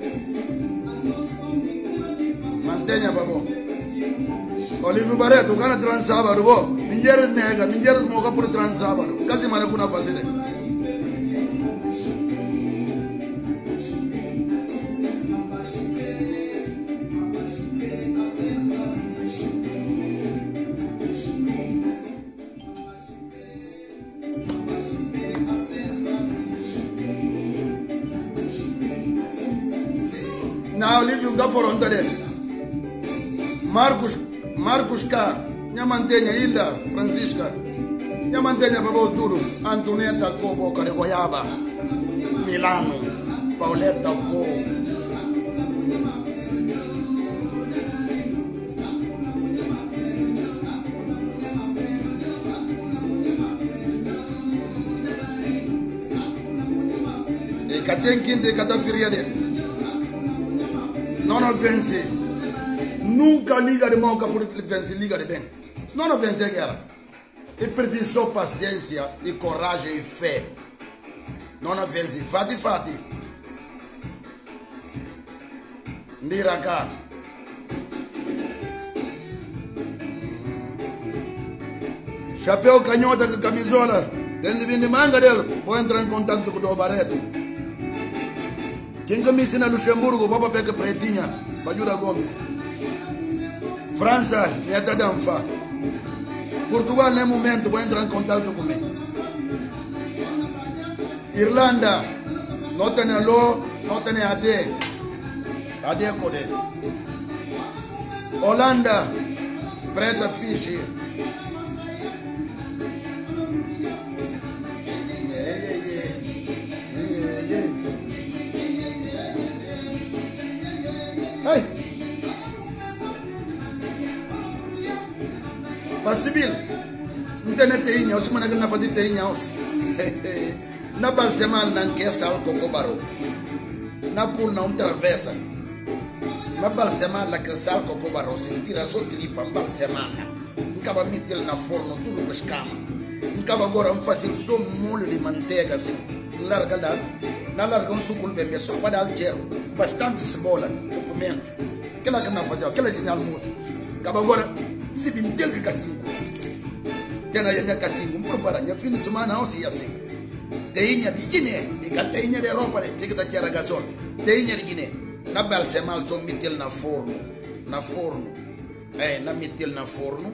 Mantenha, babo. Olive Barreto, kana transaba, bo. Minjer nega, minjer moga por transaba. Kasi mana kuna fazile. Na Olive um gaforonda dele. Marcos K, minha mantenha Hilda Francisca, minha mantenha para os duros, Antonieta Cobo Caregoiaba, Milano, Pauleta Co. E cadê quem de cada feria dele? Não vence. Nunca liga de mão por vencer, liga de bem. Não vencer guerra. E precisa só paciência e coragem e fé. Não vencer. Fati. Ndira cá. Chapéu canhota com camisola. Dentro de manga dele. Vou entrar em contato com o Barreto. Quem que me ensina Luxemburgo, vou para pegar pretinha. Bajura Gomes. França, é da dança. Portugal, nesse momento, vou entrar em contato comigo. Irlanda, não tem alô, não tem AD. AD Code. Holanda, Preta Fiche. Sibil, não tem teinha, os manos que não fazem teinha, na balsemal não quer sal cocobaro, na pul não travessa, na balsemal não quer sal cocobaro, se tira só tripa, balsemal, não acaba metendo na forno tudo com escama, não acaba agora fazer só molho de manteiga assim, larga lá, na larga suco bem, só para dar gelo, bastante cebola, pimenta, aquela que não fazia, aquela de almoço, acaba agora se bem que casinho. Tena yanya kasingu mpurpara nya fini chuma na osi yase teinya di Guinea di teinya de Europa de que da tiara gasol teinya di Guinea na balsemal son mitel na forno na mitel na forno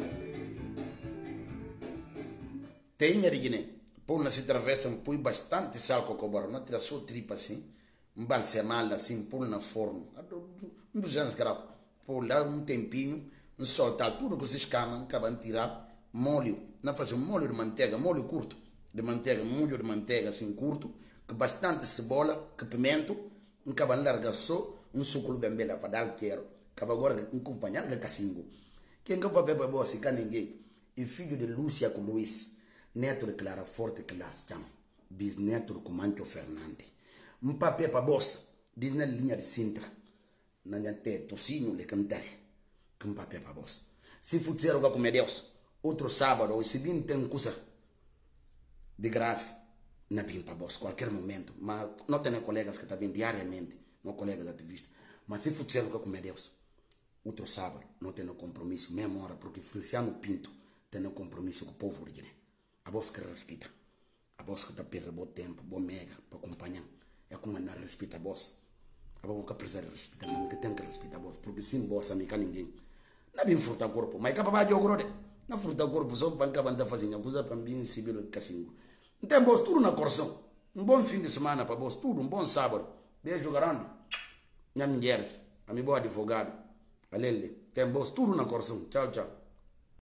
teinya di Guinea poi si attraversa un po' bastante sal cocobaro na tira só tripa assim um balsemal assim pôr na forno 200 graus pôr lá um tempinho soltar tudo que se escama acaba de tirar molho, não fazer molho de manteiga, molho curto de manteiga, molho de manteiga assim curto, com bastante cebola, com pimento, acaba de largar só suco bem bela para dar quero, acaba agora acompanhar com cacingo. Quem que vai beber boa se cá ninguém? E filho de Lúcia com Luiz, neto de Clara Forte que las chama, bisneto de Comancho Fernandes. Papel para boss, diz na linha de Sintra, na minha teta, tocino de cantar, com papel para boss. Se futeiro com comer Deus. Outro sábado, ou se bem tem coisa de grave, na bem para vós, qualquer momento. Mas não tem colegas que estão bem diariamente, não colegas ativistas. Mas se for certo com Deus, outro sábado, não tem compromisso, mesma hora, porque Feliciano Pinto tem compromisso com o povo de Guiné. A vós que respeita, a vós que está perdendo bom tempo, bom mega, para acompanhar. É como não respeita a vós. A vós que precisa respeitar, não que tem que respeitar a vós, porque sem vós, amiga, ninguém. Não é bem furtar o corpo, mas é capaz de ogro. Na fruta corpo só para acabar de fazer coisa para mim civil casinho. Então vos tudo na corção. Um bom fim de semana para vos tudo, um bom sábado. Beijo grande. Minha mulher, a minha boa advogado. Alele. Tem vos tudo na corção. Tchau, tchau.